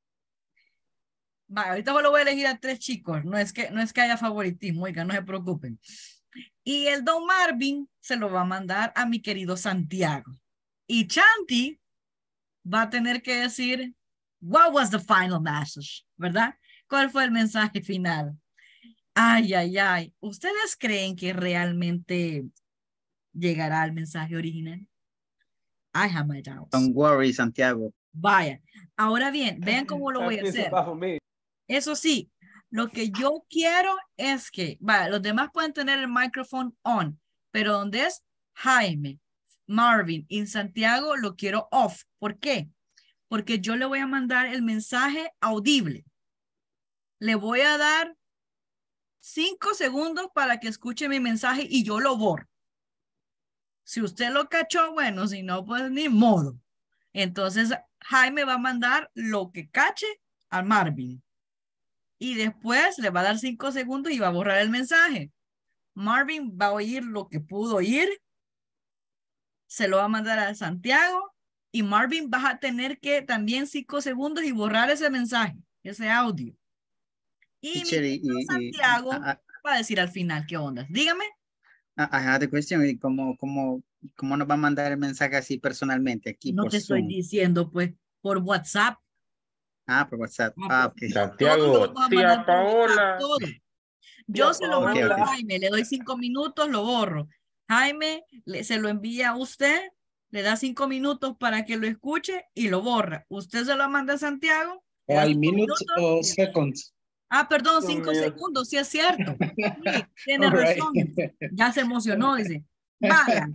Vale, ahorita lo voy a elegir a 3 chicos. No es que haya favoritismo, oiga, no se preocupen. Y el don Marvin se lo va a mandar a mi querido Santiago. Y Chanti va a tener que decir, what was the final message? ¿Verdad? ¿Cuál fue el mensaje final? Ay, ay, ay. ¿Ustedes creen que realmente llegará el mensaje original? I have my doubts. Don't worry, Santiago. Vaya. Ahora bien, vean cómo lo voy a hacer. Eso sí, lo que yo quiero es que, vaya, los demás pueden tener el micrófono on, pero donde es Jaime, Marvin y Santiago lo quiero off. ¿Por qué? Porque yo le voy a mandar el mensaje audible. Le voy a dar 5 segundos para que escuche mi mensaje y yo lo borro. Si usted lo cachó, bueno, si no, pues ni modo. Entonces, Jaime va a mandar lo que cache a Marvin. Y después le va a dar 5 segundos y va a borrar el mensaje. Marvin va a oír lo que pudo oír. Se lo va a mandar a Santiago. Y Marvin va a tener que también 5 segundos y borrar ese mensaje, ese audio. Y Teacher, Santiago va a decir al final qué onda. Dígame. I have a question. ¿Y cómo nos va a mandar el mensaje así personalmente aquí No por te estoy Zoom? diciendo, pues, por WhatsApp. Ah, por WhatsApp. Ok. Santiago, tía Paola. Todo. Yo se lo mando Ok. a Jaime, le doy 5 minutos, lo borro. Jaime se lo envía a usted, le da 5 minutos para que lo escuche y lo borra. Usted se lo manda a Santiago. Le da ¿Hay 5 minutes o minutos. seconds? Ah, perdón, Dios 5 mío. segundos, sí es cierto. Sí, tiene All right. razón. Ya se emocionó, dice. Vaya.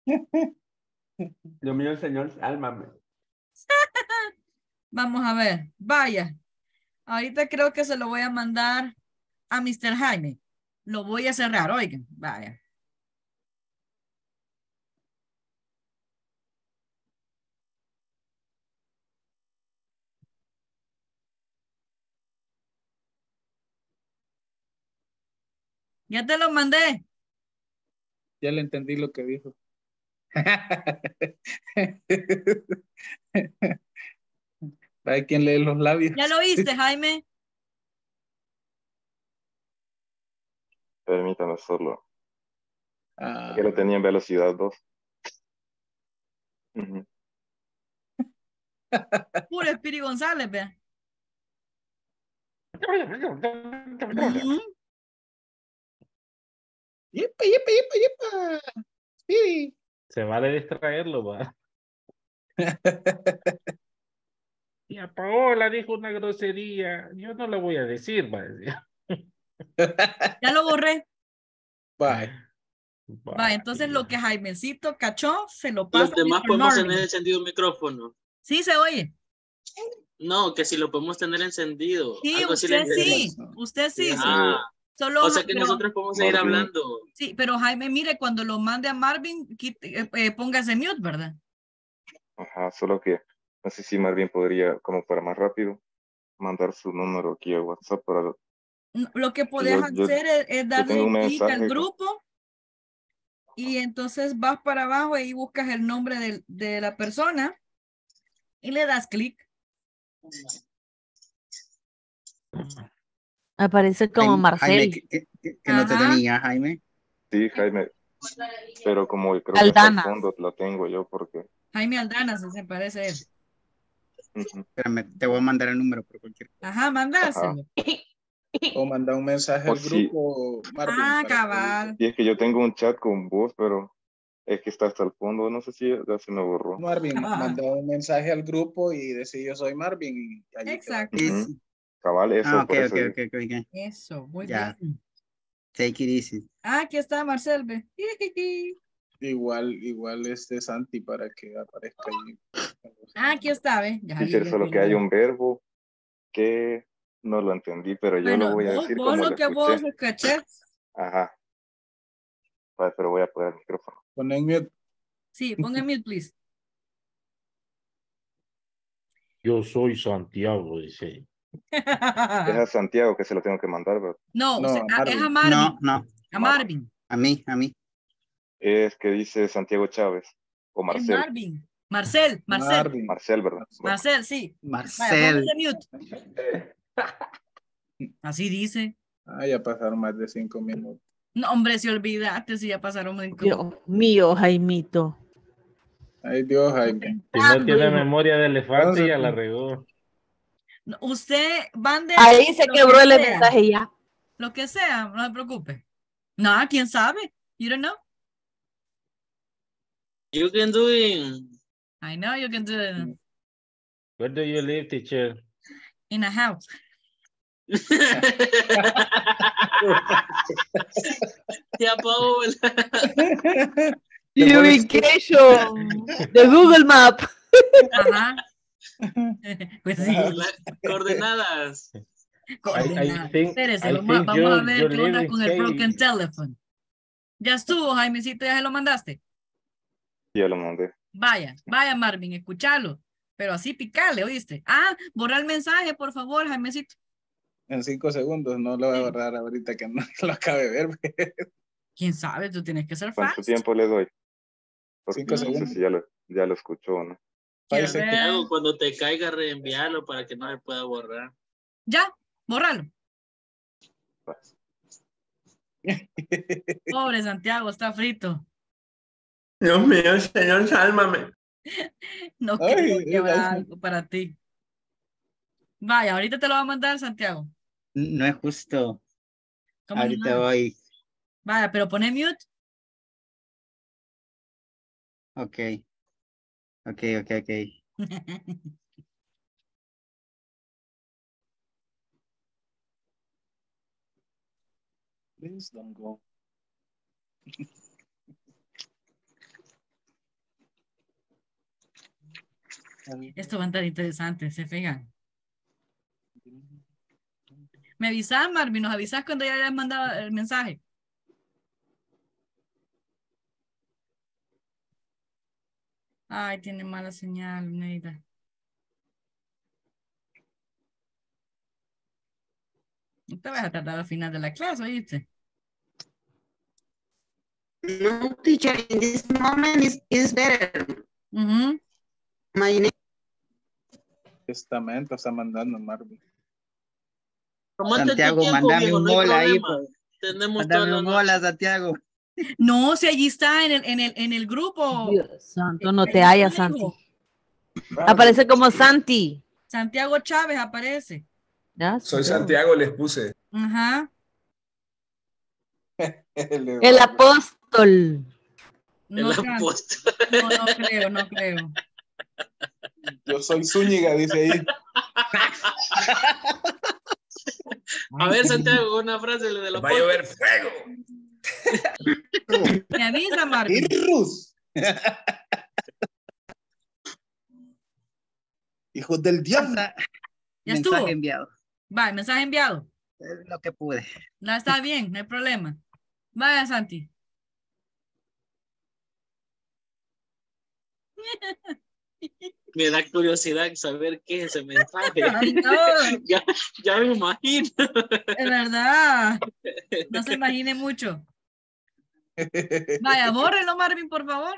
Dios mío, Señor, sálvame. Vamos a ver, vaya. Ahorita creo que se lo voy a mandar a Mr. Jaime. Lo voy a cerrar, oigan, vaya. Ya te lo mandé. Ya le entendí lo que dijo. Hay quien lee los labios. ¿Ya lo oíste, Jaime? Permítame solo. Ah, Que lo tenía en velocidad 2. Ujú. Puro Espiri González, vea. Yepa, yepa, yepa, yepa. Sí. Se vale distraerlo, va. Tía Paola dijo una grosería. Yo no le voy a decir, va. Ya lo borré. Bye. Va, entonces lo que Jaimecito cachó, se lo pasa Los demás a Mr. podemos Marvin. tener encendido el micrófono. Sí, se oye. No, que si lo podemos tener encendido. Sí, Algo así le usted entendí. sí. Usted sí. Ah, Solo, o sea que pero- nosotros podemos seguir Marvin. hablando. Sí, pero Jaime, mire, cuando lo mande a Marvin, póngase mute, ¿verdad? Ajá, solo que no sé si Marvin podría, como para más rápido, mandar su número aquí a WhatsApp para... Lo que puedes Yo hacer es darle tengo un clic al mensaje. grupo y entonces vas para abajo y buscas el nombre de la persona y le das clic. Aparece como Marcel. Jaime, que no te Ajá. tenía, Jaime. Sí, Jaime. Pero como creo que hasta el Aldana. fondo lo tengo yo porque... Jaime Aldana, se parece a él. Ujú. Espérame, te voy a mandar el número por cualquier cosa. Ajá, mandáselo. O manda un mensaje O al sí. grupo, Marvin. Ah, para que- cabal. Y es que yo tengo un chat con vos, pero es que está hasta el fondo. No sé si ya se me borró. Marvin, Ah. manda un mensaje al grupo y decir yo soy Marvin. Y allí Exacto. Ujú. Cabal, eso, Ah, ok, por eso ok, digo. ok, ok. Eso, muy Ya. bien. Take it easy. Ah, aquí está Marcel, ve. Igual Santi para que aparezca ahí. Ah, aquí está, ve. Ya Teacher, vi, solo vi, que hay vi. un verbo que no lo entendí, pero yo Bueno, lo voy a vos, decir vos como lo lo que vos escuché. caché. Ajá. Vale, pero voy a apagar el micrófono. Pon en mute. Sí, ponga mute, please. Yo soy Santiago, dice. Es a Santiago que se lo tengo que mandar, ¿verdad? No, No, a es a Marvin. Marvin. No, A Marvin. a mí. Es que dice Santiago Chávez o Es Marcel. Marvin. Marcel. Marvin. Marcel, ¿verdad? Bueno, Marcel, sí. Vaya, Marcel. póngase mute. Así dice. Ah, ya pasaron más de 5 minutos. No, hombre, si olvidaste, si ya pasaron muy Dios mío, Jaimito. Ay, Dios, Jaime. Si no tiene hijo. memoria de elefante, ya la regó. No, usted mande. Ahí se lo quebró que el sea. mensaje ya. Lo que sea, no se preocupe. No, quién sabe. You don't know. You can do it. I know you can do it Where do you live, teacher? in a house. Tía Paola. Ubication. De Google Map. Ajá. Pues sí. Coordenadas. Coordenadas. think- Espérese, I vamos think a you ver qué onda live con el in broken Haiti. telephone. Ya estuvo, Jaimecito, ya se lo mandaste. Ya lo mandé. Vaya, vaya Marvin, escúchalo. Pero así picale, ¿oíste? Ah, borra el mensaje, por favor, Jaimecito. En 5 segundos, no lo voy a borrar ahorita que no lo acabe de ver. ¿Quién sabe? Tú tienes que ser ¿Cuánto fast. tiempo le doy? Porque 5 no sé segundos. si ya lo escuchó o no. Quiero Parece que- ver. Santiago, cuando te caiga, reenviarlo para que no se pueda borrar. Ya, bórralo. Pobre Santiago, está frito. Dios mío, Señor, sálvame. No Ay, creo que habrá ay. algo para ti. Vaya, ahorita te lo va a mandar Santiago. No es justo. ¿Cómo Ahorita no? voy. Vaya, pero pone mute. Ok. Ok. Please don't go. Esto va a estar interesante, se fijan. Me avisas, Marvin, nos avisas cuando ya hayas mandado el mensaje. Ay, tiene mala señal, Neida. No te vas a tardar al final de la clase, ¿oíste? No, teacher, in this moment is better. My name. Testamento está mandando Marvin. Tómate tu Santiago, tiempo, mandame viejo, un no hay hola ahí. problema. Pues. Tenemos toda Mandame la un noche. hola, Santiago. No, si allí está en el grupo. Dios santo, no te Ahí hallas, está, Santi. hijo. Aparece como Santi. Santiago Chávez aparece. ¿Ya? Soy Santiago, les puse. Ajá. El apóstol. No, El apóstol. no creo. Yo soy Zúñiga, dice ahí. A ver, Santiago, una frase de la Va a llover fuego. Me avisa, Marvin. ¡Irrus! Hijos del diablo. Ya Mensaje estuvo. enviado. Va, mensaje enviado. Lo que pude. No, está bien, no hay problema. Vaya, Santi. Me da curiosidad saber qué es ese mensaje. Ay, no. ya me imagino. Es verdad. No se imagine mucho. Vaya, bórrelo, Marvin, por favor.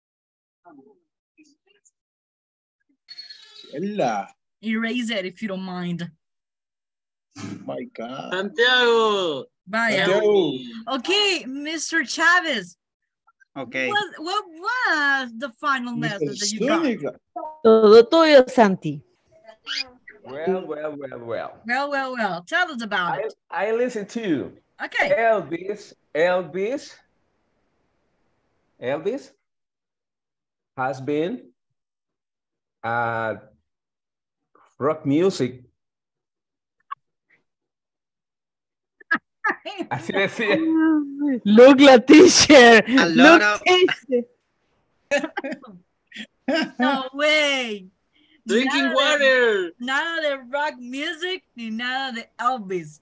Hola. Erase it if you don't mind. My God. Santiago. Vaya. Santiago. Okay, Mr. Chavez. Okay. What was the final message that you got? Zúñiga. Todo tuyo, Santi. Well. Well. Tell us about it. I listen to you. Okay. Elvis has been rock music. Así decía. Look la teacher. A lot Look of- teacher. No way. Drinking Nada water. Nada de rock music ni nada de Elvis.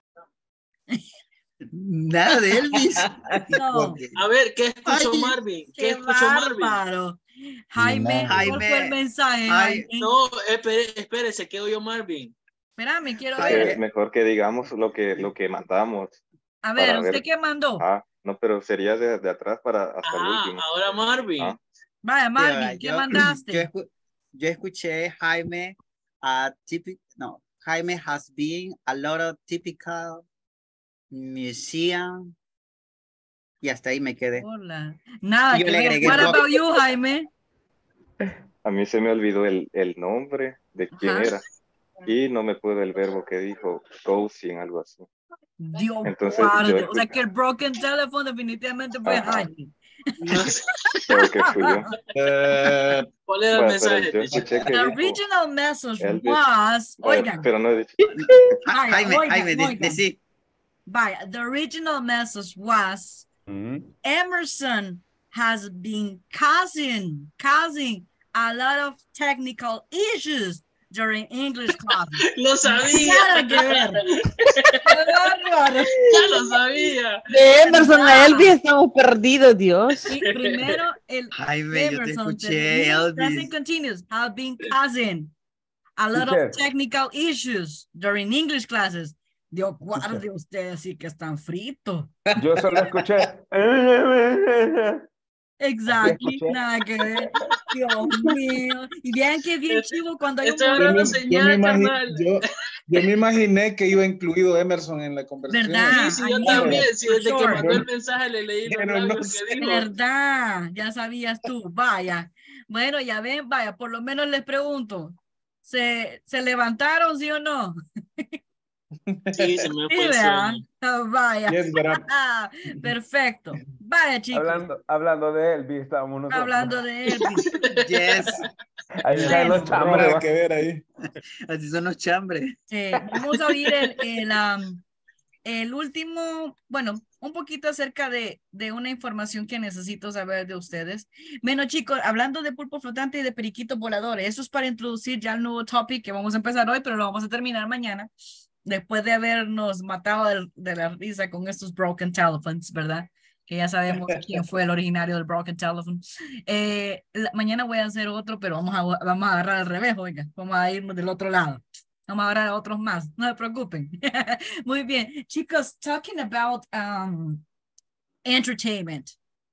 Nada de Elvis. No. A ver, ¿qué escuchó Ay, Marvin? ¿Qué Qué escuchó Marvin? bárbaro. Jaime, Nada. ¿cuál fue el mensaje? Ay, Jaime? No, espérese, ¿qué oyó Marvin? Espérame, quiero Ay, ver. Mejor que digamos lo que mandamos. A ver, para ¿usted ver. qué mandó? No, pero sería de atrás para hasta el último. Ahora Marvin. Ah. Vaya, Marvin, ¿qué mandaste? Yo escuché Jaime, Jaime has been a lot of typical museum. Y hasta ahí me quedé. Hola. Nada, Yo que le ver. agregué What rock. about you, Jaime? A mí se me olvidó el nombre de quién Ajá. era. Y no me puedo el verbo que dijo, ghosting, algo así. Dios Entonces, guarde. yo O sea que el broken telephone definitivamente fue Ajá. Jaime. Creo que fui yo. ¿Cuál era el Bueno, mensaje? pero yo escuché que The dijo original message Elvis. was, A ver, oigan, pero no he dicho. vaya, Jaime, oigan. decí. Vaya, the original message was, Emerson has been causing a lot of technical issues during English classes. Lo sabía. Nada que ver. Ya lo sabía. De Emerson a Elvis estamos perdidos, Dios. Sí, primero el Jaime, yo te Emerson, escuché, present Elvis. continuous, have been causing a lot Teacher. of technical issues during English classes. Dios guarde usted, así que están fritos. Yo solo escuché. Exactly, Escuché. nada que ver. Dios mío. Y vean que bien chivo cuando hay un Estoy hablando momento, señal, carnal. Yo me imaginé que iba incluido Emerson en la conversación. ¿verdad? Sí, yo I knew también. it, Sí, for desde que sure. mandó el mensaje le leí los Pero no labios sé. que dijo. ¿Verdad? Ya sabías tú, vaya. Bueno, ya ven, vaya, por lo menos les pregunto, ¿se levantaron, sí o no? Sí, se me Sí, fue el ¿verdad? sueño. Vaya. Yes, but Perfecto. Vaya, chicos. Hablando de Elvis, estábamos nosotros. Hablando de Elvis. Yes. Ahí están los chambres. nada va. que ver ahí. Así son los chambres. Sí, vamos a oír el último, bueno, un poquito acerca de una información que necesito saber de ustedes. Bueno, chicos, hablando de pulpo flotante y de periquitos voladores, eso es para introducir ya el nuevo topic que vamos a empezar hoy, pero lo vamos a terminar mañana, después de habernos matado de la risa con estos broken telephones, ¿verdad? Que ya sabemos quién fue el originario del broken telephone. Mañana voy a hacer otro, pero vamos a agarrar al revés, oiga, vamos a irnos del otro lado. Vamos a agarrar a otros más, no se preocupen. Muy bien, chicos, talking about entertainment.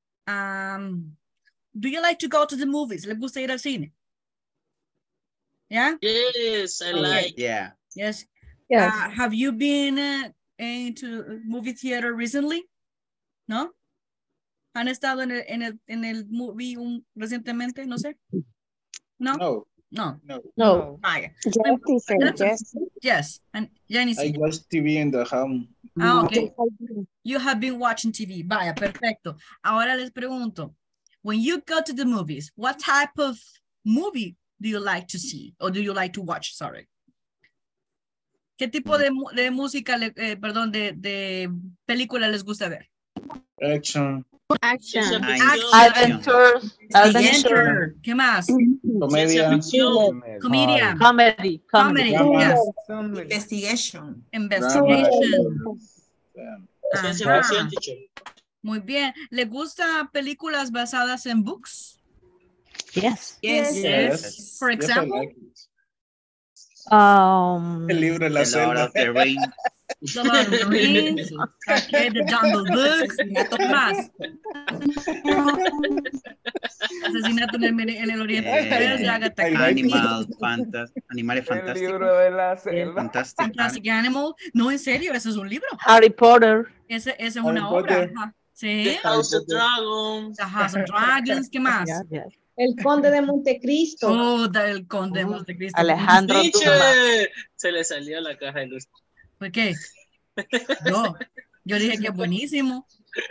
Do you like to go to the movies? ¿Les gusta ir al cine? Yeah? Yes, I like. Yeah. Yes. Yes. Have you been into movie theater recently? ¿No? ¿Han estado en el movie recientemente? No sé. ¿No? No. No. No. Vaya. Yes, teacher, yes. Yes. And Jenny, I watch TV in the home. okay. You have been watching TV. Vaya, perfecto. Ahora les pregunto, when you go to the movies, what type of movie do you like to see? Or do you like to watch? Sorry. ¿Qué tipo de música, de película les gusta ver? Action. Action. Adventures. Adventure. ¿Qué más? Comedia. Comedia. Comedy. Comedy. Drama. Yes. Investigation. Investigation. Ciencia Ajá. ficción, teacher. Muy bien. ¿Le gusta películas basadas en books? Yes. Yes. Yes. For Yes, I example? like it. El libro de la The Lord selva. of the Rings. The Lord of the Rings. Okay, the Jungle Book. ¿Qué más? Asesinato en el Oriente Express de Agatha Christie. Animales El fantásticos. libro de la selva. Fantastic Animal. No, en serio, eso es un libro. Harry Potter. Esa es Harry una obra. Potter. Ajá. Sí. House of Dragons. The House of Dragons. ¿Qué más? El Conde de Montecristo. Oh, el Conde de Montecristo. Alejandro Dumas. Teacher. Se le salió la caja de luz. ¿Por qué? Yo dije que es buenísimo.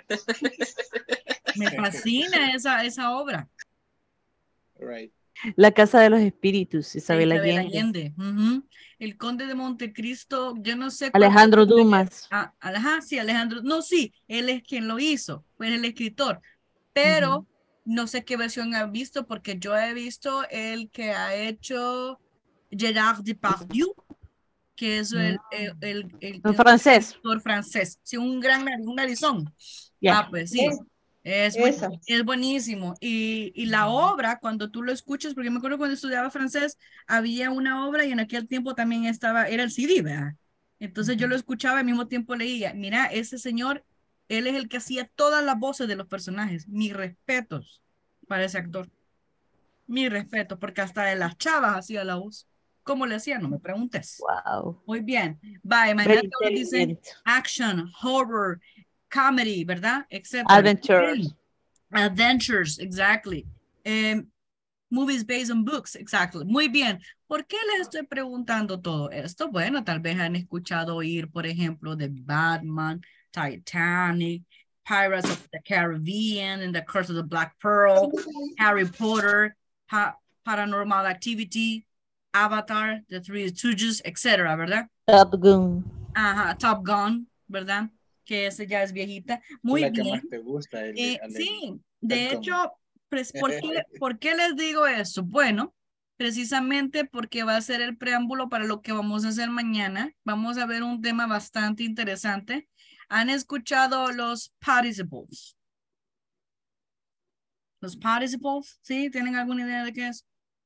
Me fascina esa obra. Right. La Casa de los Espíritus, Isabel Isabel Allende. Ujú. El Conde de Montecristo, yo no sé. Alejandro Dumas. Ajá, sí, Alejandro. No, sí, él es quien lo hizo, fue el escritor. Pero no sé qué versión han visto, porque yo he visto el que ha hecho Gérard Depardieu, que es el francés. actor francés. Sí, un narizón. Yeah. Pues sí. Es buenísimo. Y la obra, cuando tú lo escuchas, porque me acuerdo cuando estudiaba francés, había una obra y en aquel tiempo también era el CD, ¿verdad? Entonces yo lo escuchaba y al mismo tiempo leía. Mira, ese señor, él es el que hacía todas las voces de los personajes. Mis respetos para ese actor. Mis respetos, porque hasta de las chavas hacía la voz. ¿Cómo le hacía? No me preguntes. Wow. Muy bien. Bye. Mañana dicen action, horror, comedy, ¿verdad? Etcétera. Adventures. Adventures, exactly. Movies based on books, exactly. Muy bien. ¿Por qué les estoy preguntando todo esto? Bueno, tal vez han escuchado oír, por ejemplo, de Batman, Titanic, Pirates of the Caribbean, and the Curse of the Black Pearl, Harry Potter, Paranormal Activity, Avatar, The Three Stooges, etcétera, ¿verdad? Top Gun. Ajá, Top Gun, ¿verdad? que esa ya es viejita. Muy la bien. que más te gusta. Sí, de hecho, pues, ¿por qué les digo eso? Bueno, precisamente porque va a ser el preámbulo para lo que vamos a hacer mañana. Vamos a ver un tema bastante interesante. ¿Han escuchado los participles? ¿Los participles? ¿Sí? ¿Tienen alguna idea de qué es?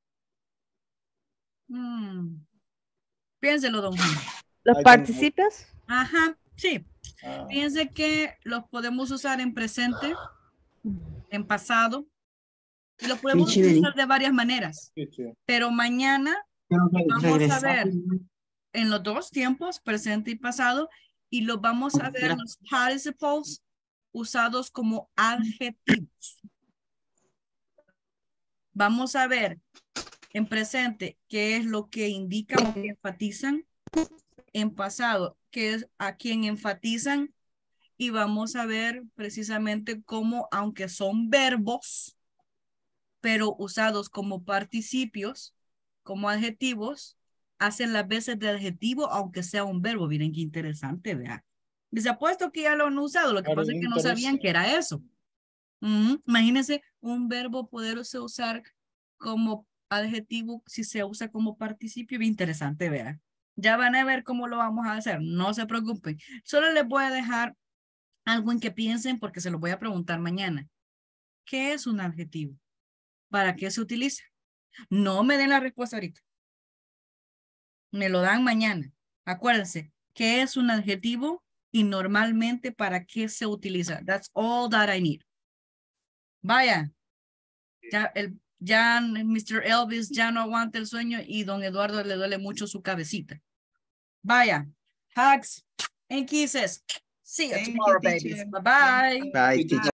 Piénselo, don Juan. ¿Los participes? Ajá, sí. Fíjense que los podemos usar en presente, en pasado, y los podemos usar de varias maneras. Pero mañana vamos a ver en los dos tiempos, presente y pasado, y los vamos a ver los participles usados como adjetivos. Vamos a ver en presente qué es lo que indican o que enfatizan. En pasado, qué es a quien enfatizan. Y vamos a ver precisamente cómo, aunque son verbos, pero usados como participios, como adjetivos, hacen las veces de adjetivo, aunque sea un verbo. Miren qué interesante, vean. Les apuesto que ya lo han usado, lo que pasa es que no sabían que era eso. Imagínense un verbo poderse usar como adjetivo si se usa como participio. Bien interesante, vean. Ya van a ver cómo lo vamos a hacer, no se preocupen. Solo les voy a dejar algo en que piensen porque se lo voy a preguntar mañana. ¿Qué es un adjetivo? ¿Para qué se utiliza? No me den la respuesta ahorita. Me lo dan mañana. Acuérdense, ¿qué es un adjetivo? Y normalmente, ¿para qué se utiliza? That's all that I need. Vaya. Ya Mr. Elvis ya no aguanta el sueño y don Eduardo le duele mucho su cabecita. Vaya. Hugs and kisses. See you tomorrow, babies. Bye-bye. Bye, teacher.